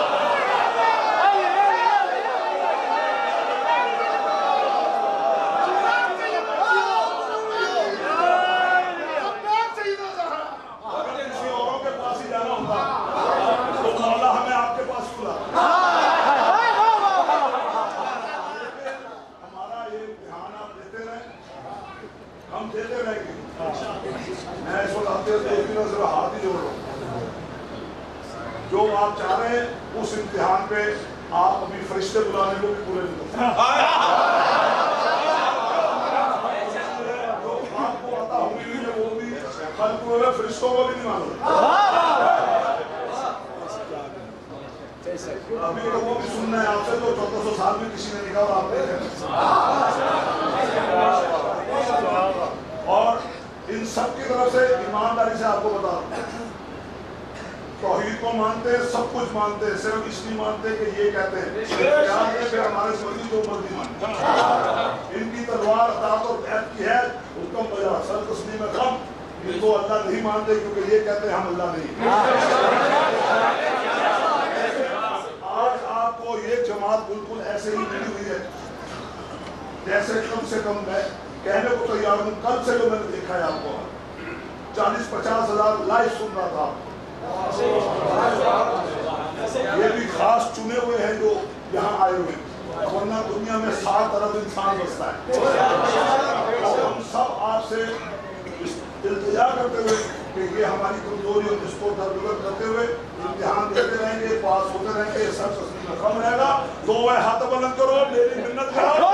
जो आप चाह रहे हैं उस इम्तिहान पे आप अभी फरिश्ते बुलाने को भी पूरे नहीं करते। जो आपको आता हुई है वो भी कल पूरे फरिश्तों को भी नहीं मालूम। अभी तो वो भी सुनना है आपसे, तो चौदह सौ साल में किसी ने लिखा और आपने। और इन सब की तरफ से ईमानदारी से आपको बता रहा हूं, तौहीद को मानते हैं, सब कुछ मानते हैं, सिर्फ इसलिए मानते हैं कि ये कहते हैं फिर हमारे मर्जी जो मर्जी मानते। इनकी तलवार अतात और कैद की है, हुक्म बजा सर तस्लीम में कम। इनको अल्लाह नहीं मानते क्योंकि ये कहते हैं हम अल्लाह नहीं। आज आपको ये जमात बिल्कुल ऐसे ही मिली हुई है जैसे कम से कम मैं कहने को तैयार हूँ। कल से जो मैंने देखा है आपको, चालीस पचास हजार लाइव सुन रहा था। ये भी खास चुने हुए हैं जो यहाँ आए हुए, वरना दुनिया में सात अरब इंसान बसता है। और हम सब आपसे इल्तिजा करते हुए कि ये हमारी कमजोरी और इसको दरगुजर करते हुए इम्तिहान देते रहेंगे, पास होते रहेंगे, सब तस्लीम में कम रहेगा। तो वह हाथ बुलंद करो, मेरी मिन्नत करो।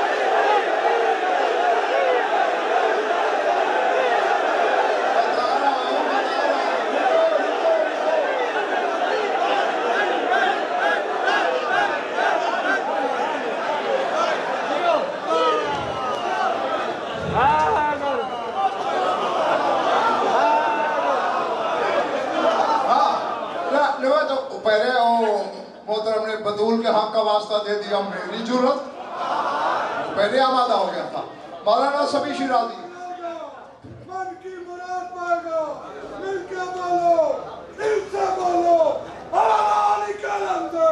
बता रहा बतूल के हक का वास्ता दे दिया, मेरी जरूरत पहले आमादा हो गया था। मौलाना सभी शिराजी मन की मुराद मांगो, मिलके बोलो, दिल से बोलो, अल्लाह निकल अंदर।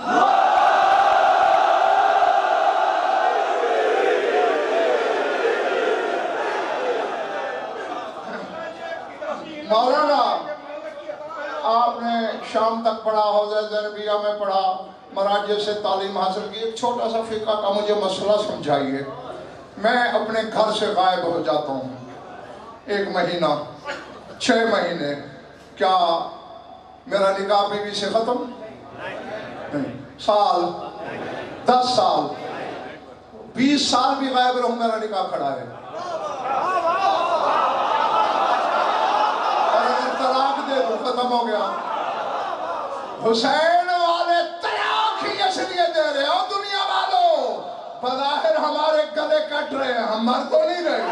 मौलाना आपने शाम तक पढ़ा, हौज़े ज़रबिया में पढ़ा, मराजे से तालीम हासिल की, एक छोटा सा फ़िक़्ह का मुझे मसला समझाइए। मैं अपने घर से गायब हो जाता हूँ एक महीना, छः महीने, क्या मेरा निकाह बीवी से ख़त्म? नहीं। साल, दस साल, बीस साल भी गायब रहूँ, मेरा निकाह खड़ा है। और अगर तलाक दे दूँ, ख़त्म हो गया। हुसैन वाले तलाक ही इसलिए दे रहे हो दुनिया वालों, बज़ाहिर हमारे गले कट रहे हैं, हम मर तो नहीं रहे।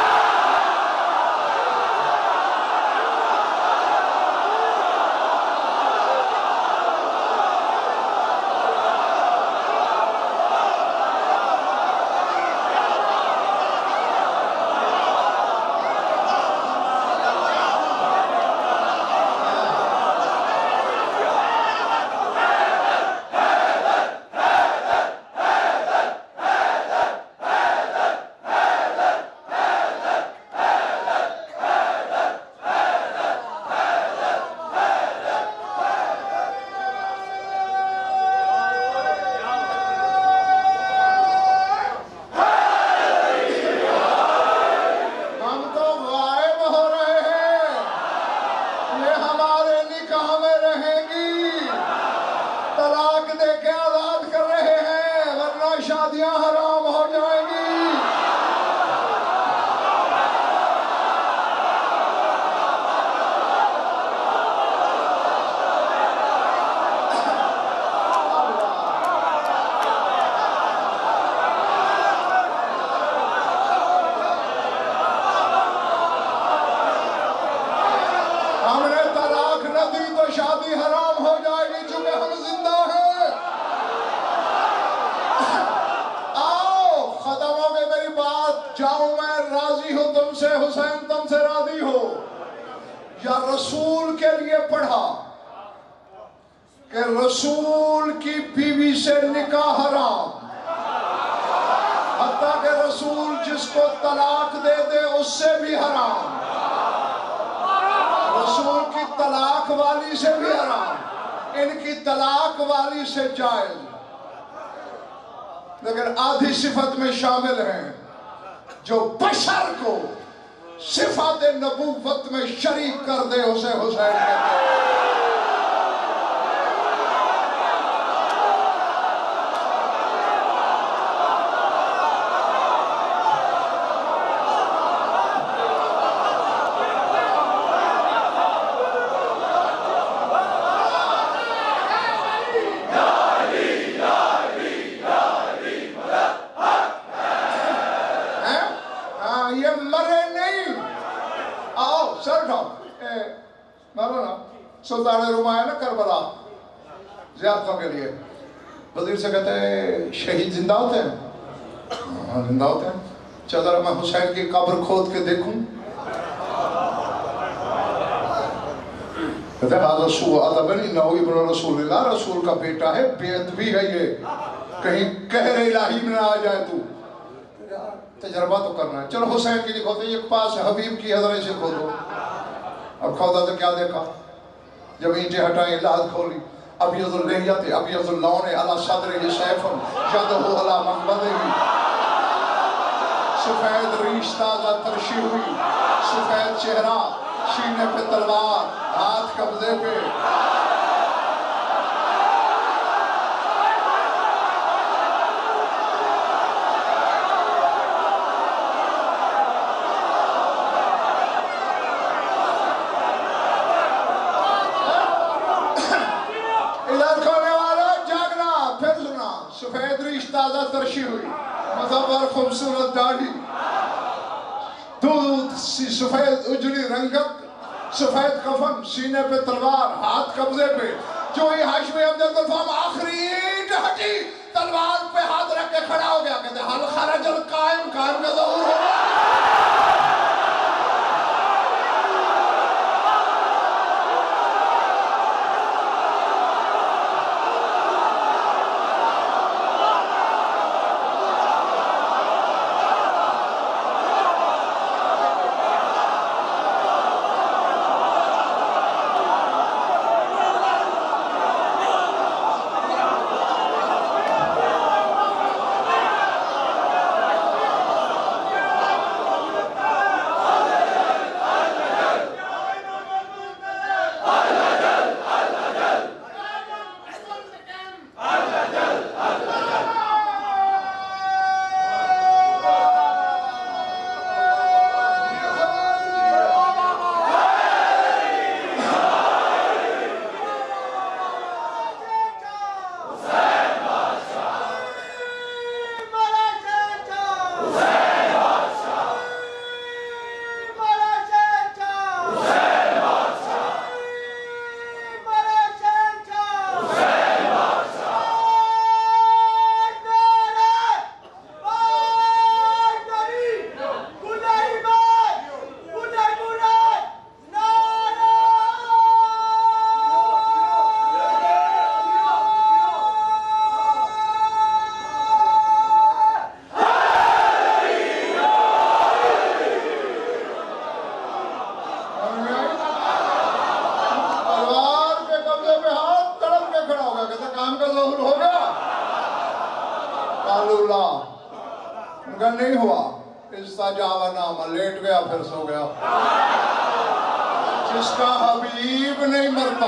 रसूल के लिए पढ़ा कि रसूल की बीवी से निकाह हराम, हत्ता कि रसूल जिसको तलाक दे दे उससे भी हराम, रसूल की तलाक वाली से भी हराम, इनकी तलाक वाली से जायज, लेकिन आधी सिफत में शामिल हैं जो बशर को सिफात नबूवत में शरीक कर दे, उसे हुसैन कहते हैं। सुल्तान रुमा है ना करबला ज़ियारतों के लिए, वज़ीर से कहते हैं शहीद जिंदा होते हैं? हाँ जिंदा होते हैं। चलो मैं हुसैन की कब्र खोद के देखूं? कहते हैं रसूल अदबनी नौ इब्न रसूलुल्लाह, रसूल का बेटा है, बेअदबी है ये, कहीं कहर इलाही में आ जाए तू। तजर्बा तो करना है। चलो हुसैन की खोदो, एक पास हबीब की हज़रत से खोदो। अब खोदा तो क्या देखा, जब ईंटें हटाई लाद खोली, अबयज़ुल लहियत अबयज़ुल लौन अला सदरिही सैफुन यदहु अला मक़बदिही, सफेद रीश ताज़ा तरशी हुई, सफेद चेहरा, सीने पे तलवार, हाथ कब्जे पे। सफेद रीश ताज़ा तरशी हुई, मज़हर खूबसूरत दाढ़ी, दूध सी सफेद उजली रंगत, सफेद कफन, सीने पे तलवार, हाथ कब्जे पे, جو ہی ہاشمی عبد الفام آخری اینٹ ہٹی تلوار پہ ہاتھ رکھ کے کھڑا ہو گیا، کہتے حل خرج القائم، قائم کا ظہور ہو گیا۔ نہیں ہوا، استجابنا میں لیٹ گیا پھر سو گیا۔ جس کا حبیب نہیں مرتا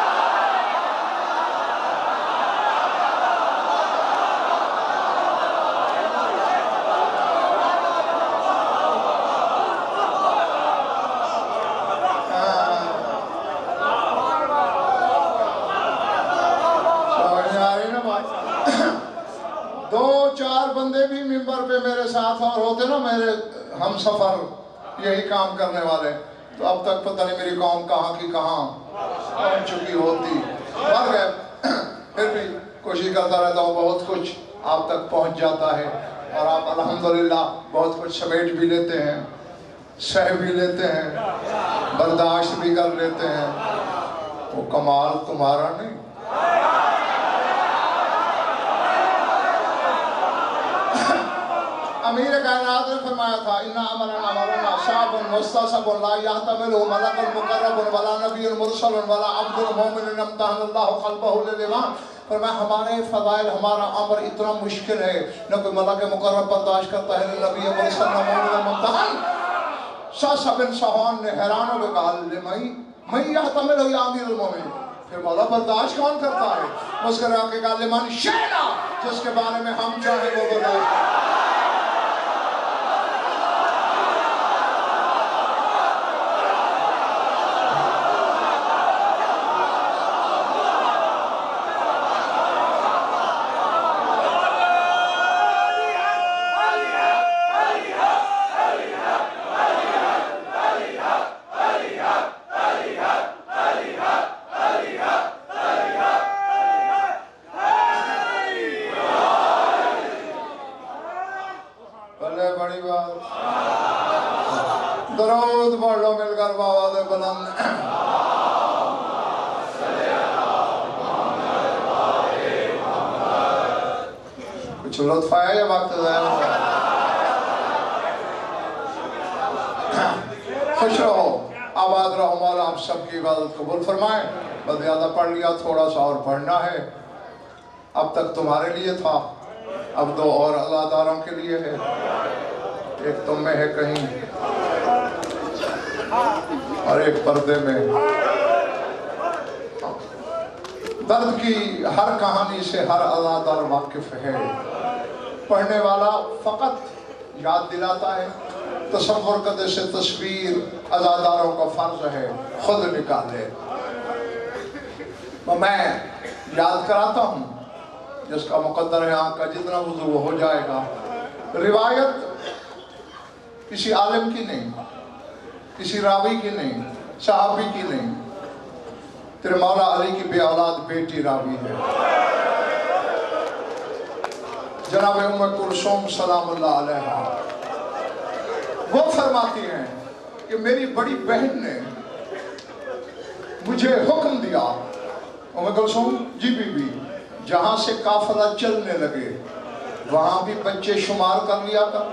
دو چار بندے بھی ممبر پہ میرے ساتھ اور ہوتے نا، میرے ہم سفر یہی کام کرنے والے، تو اب تک پتہ نہیں میری قوم کہاں کی کہاں پہنچ چکی ہوتی۔ مر گئے، پھر بھی کوشش کرتا رہتا ہوں، بہت کچھ آپ تک پہنچ جاتا ہے، اور آپ الحمدللہ بہت کچھ سمیٹ بھی لیتے ہیں، سہ بھی لیتے ہیں، برداشت بھی کر لیتے ہیں۔ وہ کمال تمہارا نہیں، امیر کائنات نے فرمایا تھا اِنَّا عَمَلًا عَمَلُنَا شَابٌ مُسْتَصَبٌ لَا يَحْتَمِلُهُ مَلَكٌ مُقَرَّبٌ وَلَا نَبِيٌّ مُرْسَلٌ وَلَا عَبْدٌ مُؤْمِنٌ امْتَحَنَ اللَّهُ قَلْبَهُ لِلْإِيمَانِ۔ فرمایا ہمارے فضائل، ہمارا امر اتنا مشکل ہے، نہ کوئی ملک مقرب برداشت کرتا ہے، نہ نبی مرسل، نہ مومن ممتحن۔ شاہ بن سہوان نے حیران ہو کے کہا من یحتملہ یا امیر المومنین، پھر مولا برداشت کون کرتا ہے؟ مسکرا کے کہا لمن شئنا، جس کے بارے میں ہم چاہیں وہ برداشت کرتا ہے۔ درود پڑھ لو مل کر بابا دے بلند۔ کچھ لطف آیا یا وقت ضائع ہو گیا؟ خوش رہو، آباد رہو، مولا آپ سب کی عبادت قبول فرمائیں۔ بس زیادہ پڑھ لیا، تھوڑا سا اور پڑھنا ہے۔ اب تک تمہارے لیے تھا، اب دو اور عزاداروں کے لیے ہے، ایک تم میں ہے کہیں اور ایک پردے میں۔ درد کی ہر کہانی سے ہر عزادار واقف ہے، پڑھنے والا فقط یاد دلاتا ہے، تصور کرنے سے تصویر عزاداروں کا فرض ہے، خود نکالے۔ میں یاد کراتا ہوں، جس کا مقدر ہے آنکھ کا جتنا وضو وہ ہو جائے گا۔ روایت کسی عالم کی نہیں، کسی راوی کی نہیں، صحابی کی نہیں، तेरे मौला अली की बे औलाद बेटी रावी है। जनाब उम्म कुलसूम सलामुल्लाह अलैहा वो फरमाती हैं कि मेरी बड़ी बहन ने मुझे हुक्म दिया, उम्म कुलसूम जी बीबी, जहां से काफिला चलने लगे वहां भी बच्चे शुमार कर लिया कर,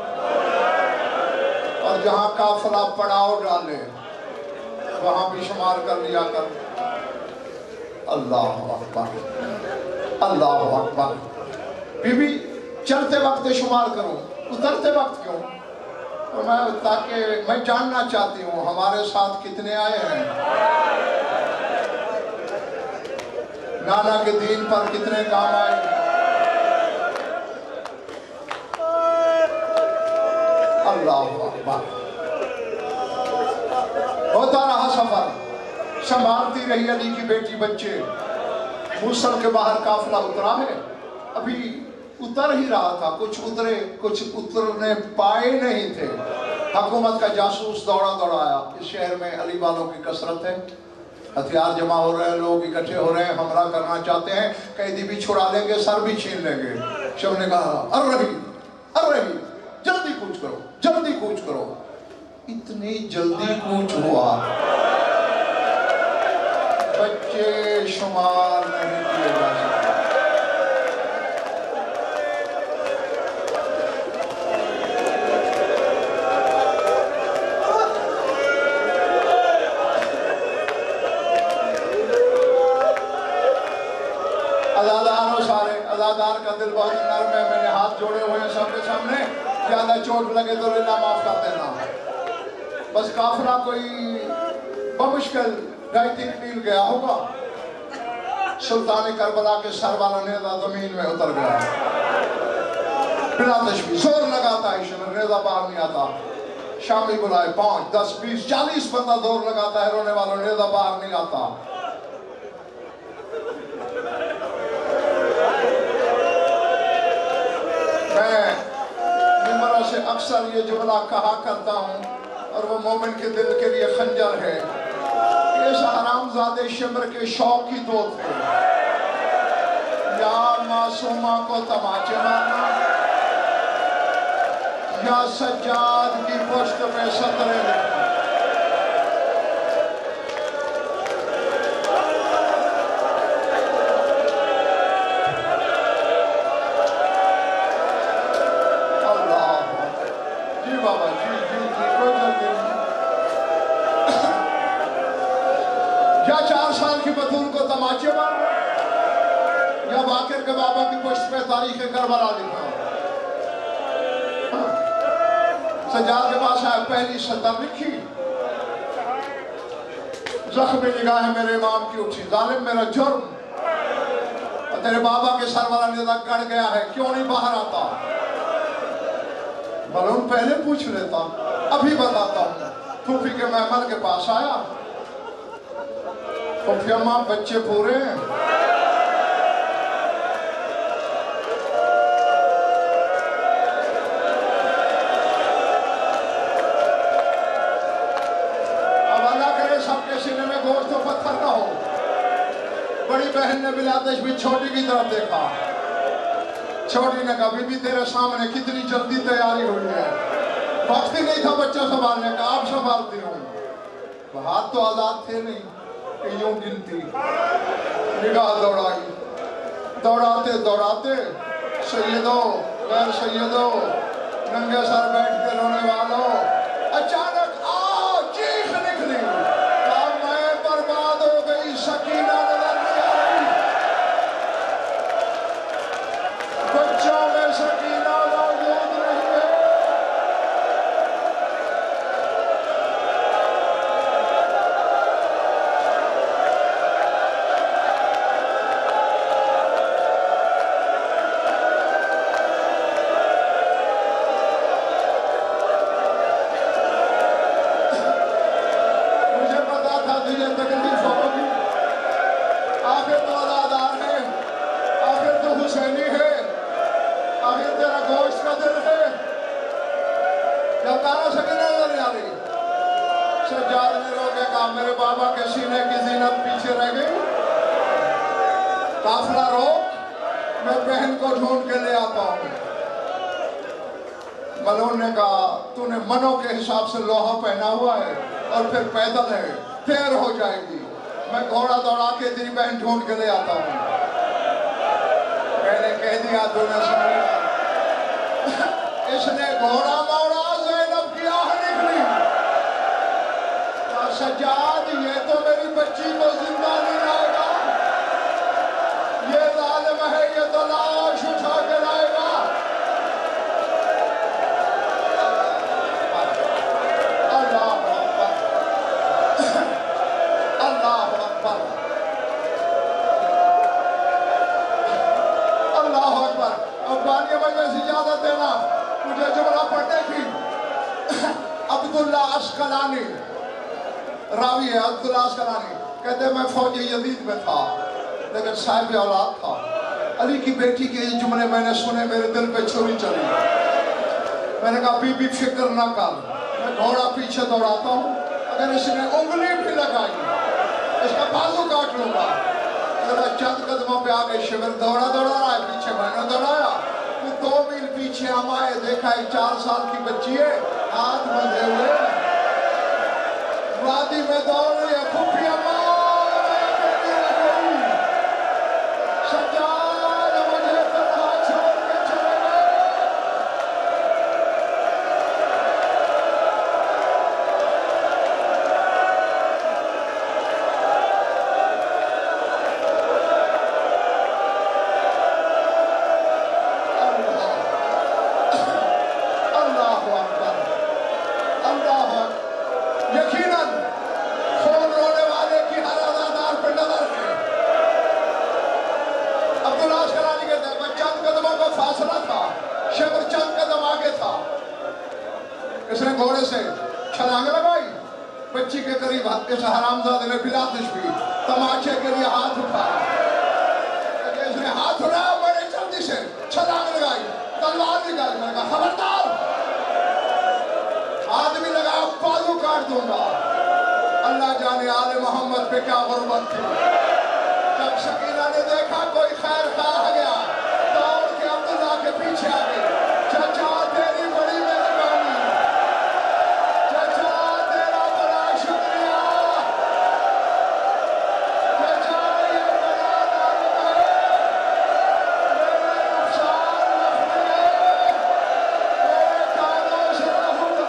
और जहां काफिला पड़ाव डाले वहां भी शुमार कर लिया कर। अल्लाह अकबर, अल्लाह अकबर। बीबी चलते वक्त शुमार करो, उतरते वक्त क्यों? तो मैं ताकि मैं जानना चाहती हूँ हमारे साथ कितने आए हैं, नाना के दीन पर कितने काम आए। अल्लाह अकबर। होता रहा सफर, संभालती रही अली की बेटी बच्चे। मूसल के बाहर काफिला उतरा है, अभी उतर ही रहा था, कुछ उतरे कुछ उतरने पाए नहीं थे। हुकूमत का जासूस दौड़ा दौड़ा आया, इस शहर में अली वालों की कसरत है, हथियार जमा हो रहे हैं, लोग इकट्ठे हो रहे हैं, हमला करना चाहते हैं, कैदी भी छुड़ा लेंगे, सर भी छीन लेंगे। शब ने कहा अर रही अर रही, जल्दी कूच करो, जल्दी कूच करो। इतनी जल्दी कूच हुआ बच्चे शुमार नहीं किए जा सकते। अदादार सारे अदादार का दिल बहुत नरम है, मैंने हाथ जोड़े हुए हैं सबके सामने, ज्यादा चोट लगे तो लिल्ला माफ कर देना। बस काफिला कोई बमुश्किल ढाई तीन मील गया होगा, सुल्तान करबला के सर वाला नेजा जमीन में उतर गया, बिना तशबीह जोर लगाता है, इश्क में नेजा बाहर नहीं आता। शामी बुलाए पांच दस बीस चालीस बंदा जोर लगाता है, रोने वालों नेजा बाहर नहीं आता। मैं मिंबरों से अक्सर ये जुमला कहा करता हूँ, और वो मोमिन के दिल के लिए खंजर है। इस हरामजादे शिमर के शौक ही दो थे, या मासूमा को तमाचे मारना, या सज्जाद की पुश्त पे सतरे लिखना। या चार साल की बतूल को तमाचे मारना, या बाकिर के बाबा की पुश्त पे तारीख करबला लिखना। सज्जाद के पास आया, पहली सतर लिखी, जख्मी निगाह मेरे इमाम की उठी, जालिम मेरा जुर्म, और तेरे बाबा के सर वाला नेजा गड़ गया है, क्यों नहीं बाहर आता? बलून पहले पूछ लेता, अभी बताता हूँ। फूफी के महमल के पास आया, फूफी अम्मा बच्चे पूरे हैं, अब अल्लाह करे सबके सीने में गोश्त तो पत्थर ना हो। बड़ी बहन ने बिलादश भी छोटी की तरफ देखा, छोटी ने कहा बीबी तेरे सामने कितनी जल्दी तैयारी हुई है, वक्त ही नहीं था बच्चा संभालने का, आप संभालती हूँ। हाथ तो आजाद थे नहीं कि यूं गिनती, निगाह दौड़ाई, दौड़ाते दौड़ाते सैयदों गैर सैयदों नंगे सर बैठ के रोने वालों, अचानक आ चीख निकली, कहा मैं बर्बाद हो गई, सकीना नजर नहीं आई, बच्चों में सकीना मौजूद नहीं है। कहा मेरे बाबा के सीने की जीनत पीछे रह गई, काफिला रोक, मैं बहन को ढूंढ के ले आता हूँ। मलून ने कहा तूने मनों के हिसाब से लोहा पहना हुआ है और फिर पैदल है, देर हो जाएगी, मैं घोड़ा दौड़ा के तेरी बहन ढूंढ के ले आता हूँ। मैंने कह दिया तूने सुनेगा। इसने घोड़ा दौड़ा, ज़ैनब की आह निकली, सज्जाद ये तो मेरी बच्ची को जिंदा नहीं लाएगा, ये जालिम है, ये तो लाश उठा के लाएगा। अल्लाह अकबर, अल्लाह अकबर, अल्लाह अकबर। अब बानिया मजलिस इजाजत देना, मुझे जुमला पढ़ने की। अब्दुल्ला अशकलानी रावी है, अब्दुल्ला अशकलानी कहते मैं फौज यजीद में था लेकिन साहिब औलाद था। अली की बेटी के ये जुमले मैंने सुने, मेरे दिल पे छुरी चली। मैंने कहा बीबी फिक्र ना कर, मैं घोड़ा पीछे दौड़ाता हूँ, अगर इसने उंगली भी लगाई इसका बाजू काट लूंगा। जरा चंद कदमों पे आ गए, शिविर दौड़ा दौड़ा रहा है, पीछे मैंने दौड़ाया, दो मील पीछे हम आए, देखा एक चार साल की बच्ची है, हाथ बंधे हुए वादी में दौड़ रही है, फुफी अम्मा सज्जाद मुझे तन्हा छोड़ के चले गए। इसने घोड़े से छलांग लगाई, बच्ची के करीब इस हरामजादे ने बिलातिश भी तमाचे के लिए हाथ उठाया। इसने हाथ उठाया, बड़े जल्दी से छलांग लगाई, तलवार निकाली। मैंने कहा खबरदार, आदमी लगाया बाजू काट दूंगा। अल्लाह जाने आले मोहम्मद पे क्या गुर्बत थी। जब शकीला ने देखा कोई खैर खा आ गया, दौड़ के अब्दुल्ला के पीछे आ गई। चाचा तेरी बड़ी मेहरबानी, चाचा तेरा बड़ा शुक्रिया, चाचा ये बड़ा दान है, मेरे नुकसान रखने मेरे कानों से रहूंगा।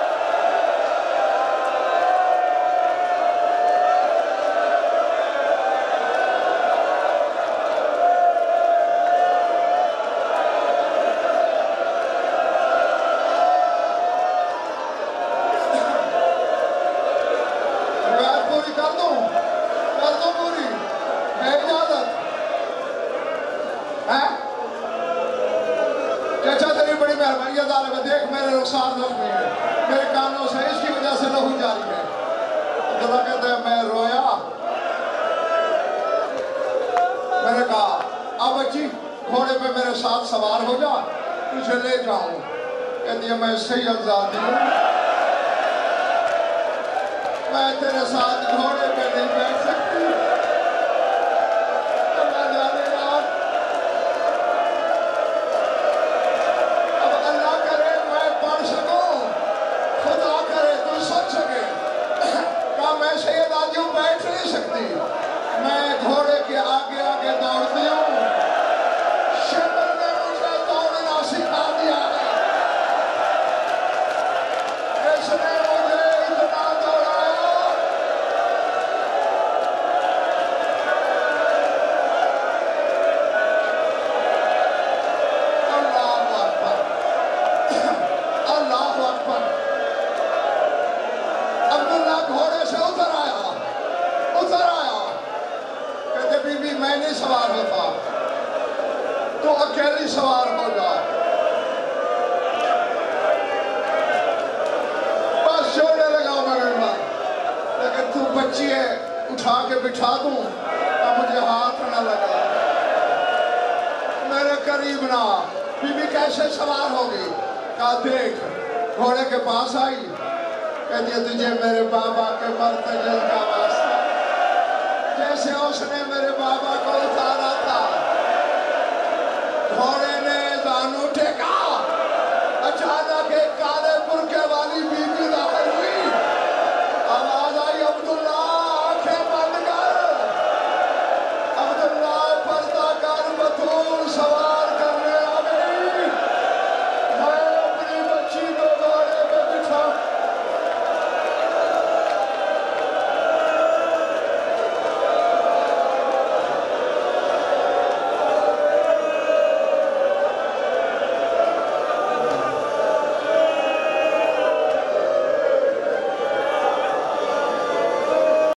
कर दूं, कर दूं पूरी है इजाजत है। चाचा तेरी बड़ी मेहरबानी, जालिम है, देख मेरे रुखसार जख्मी है, मेरे कानों से इसकी वजह से लहू जारी है। अब्दुल्ला कहते हैं मैं रोया, मैंने कहा अब बच्ची घोड़े पे मेरे साथ सवार हो जा, तुझे ले जाऊं। कहती है मैं सैयद ज़ादी हूं, मैं तेरे साथ घोड़े पे नहीं बैठ सकती। अल्लाह जाने यार, अब अल्लाह करे मैं पढ़ सकूं, खुदा करे तू सुन सके। कहा मैं सैयद आदि हूं, बैठ नहीं सकती, मैं घोड़े के आगे आगे दौड़ती हूँ। शिवर ने मुझे दौड़ना सिखा दिया है, इसने मुझे इतना दौड़ाया। अल्लाह अकबर, अल्लाह अकबर। अब्दुल्ला घोड़े से उतर आया, उतर आया। कहते बीबी मैं नहीं सवार होता, तो अकेली सवार हो जा। बस छोड़ने लगा मैं, लेकिन तू बच्ची है, उठा के बिठा दूं, अब मुझे हाथ न लगा, मेरे करीब ना। बीबी कैसे सवार होगी? कहा देख, घोड़े के पास आई, کہتی ہے تجھے میرے بابا کے مرتجل کا واسطہ، جیسے اس نے میرے بابا کو اتارا تھا گھوڑے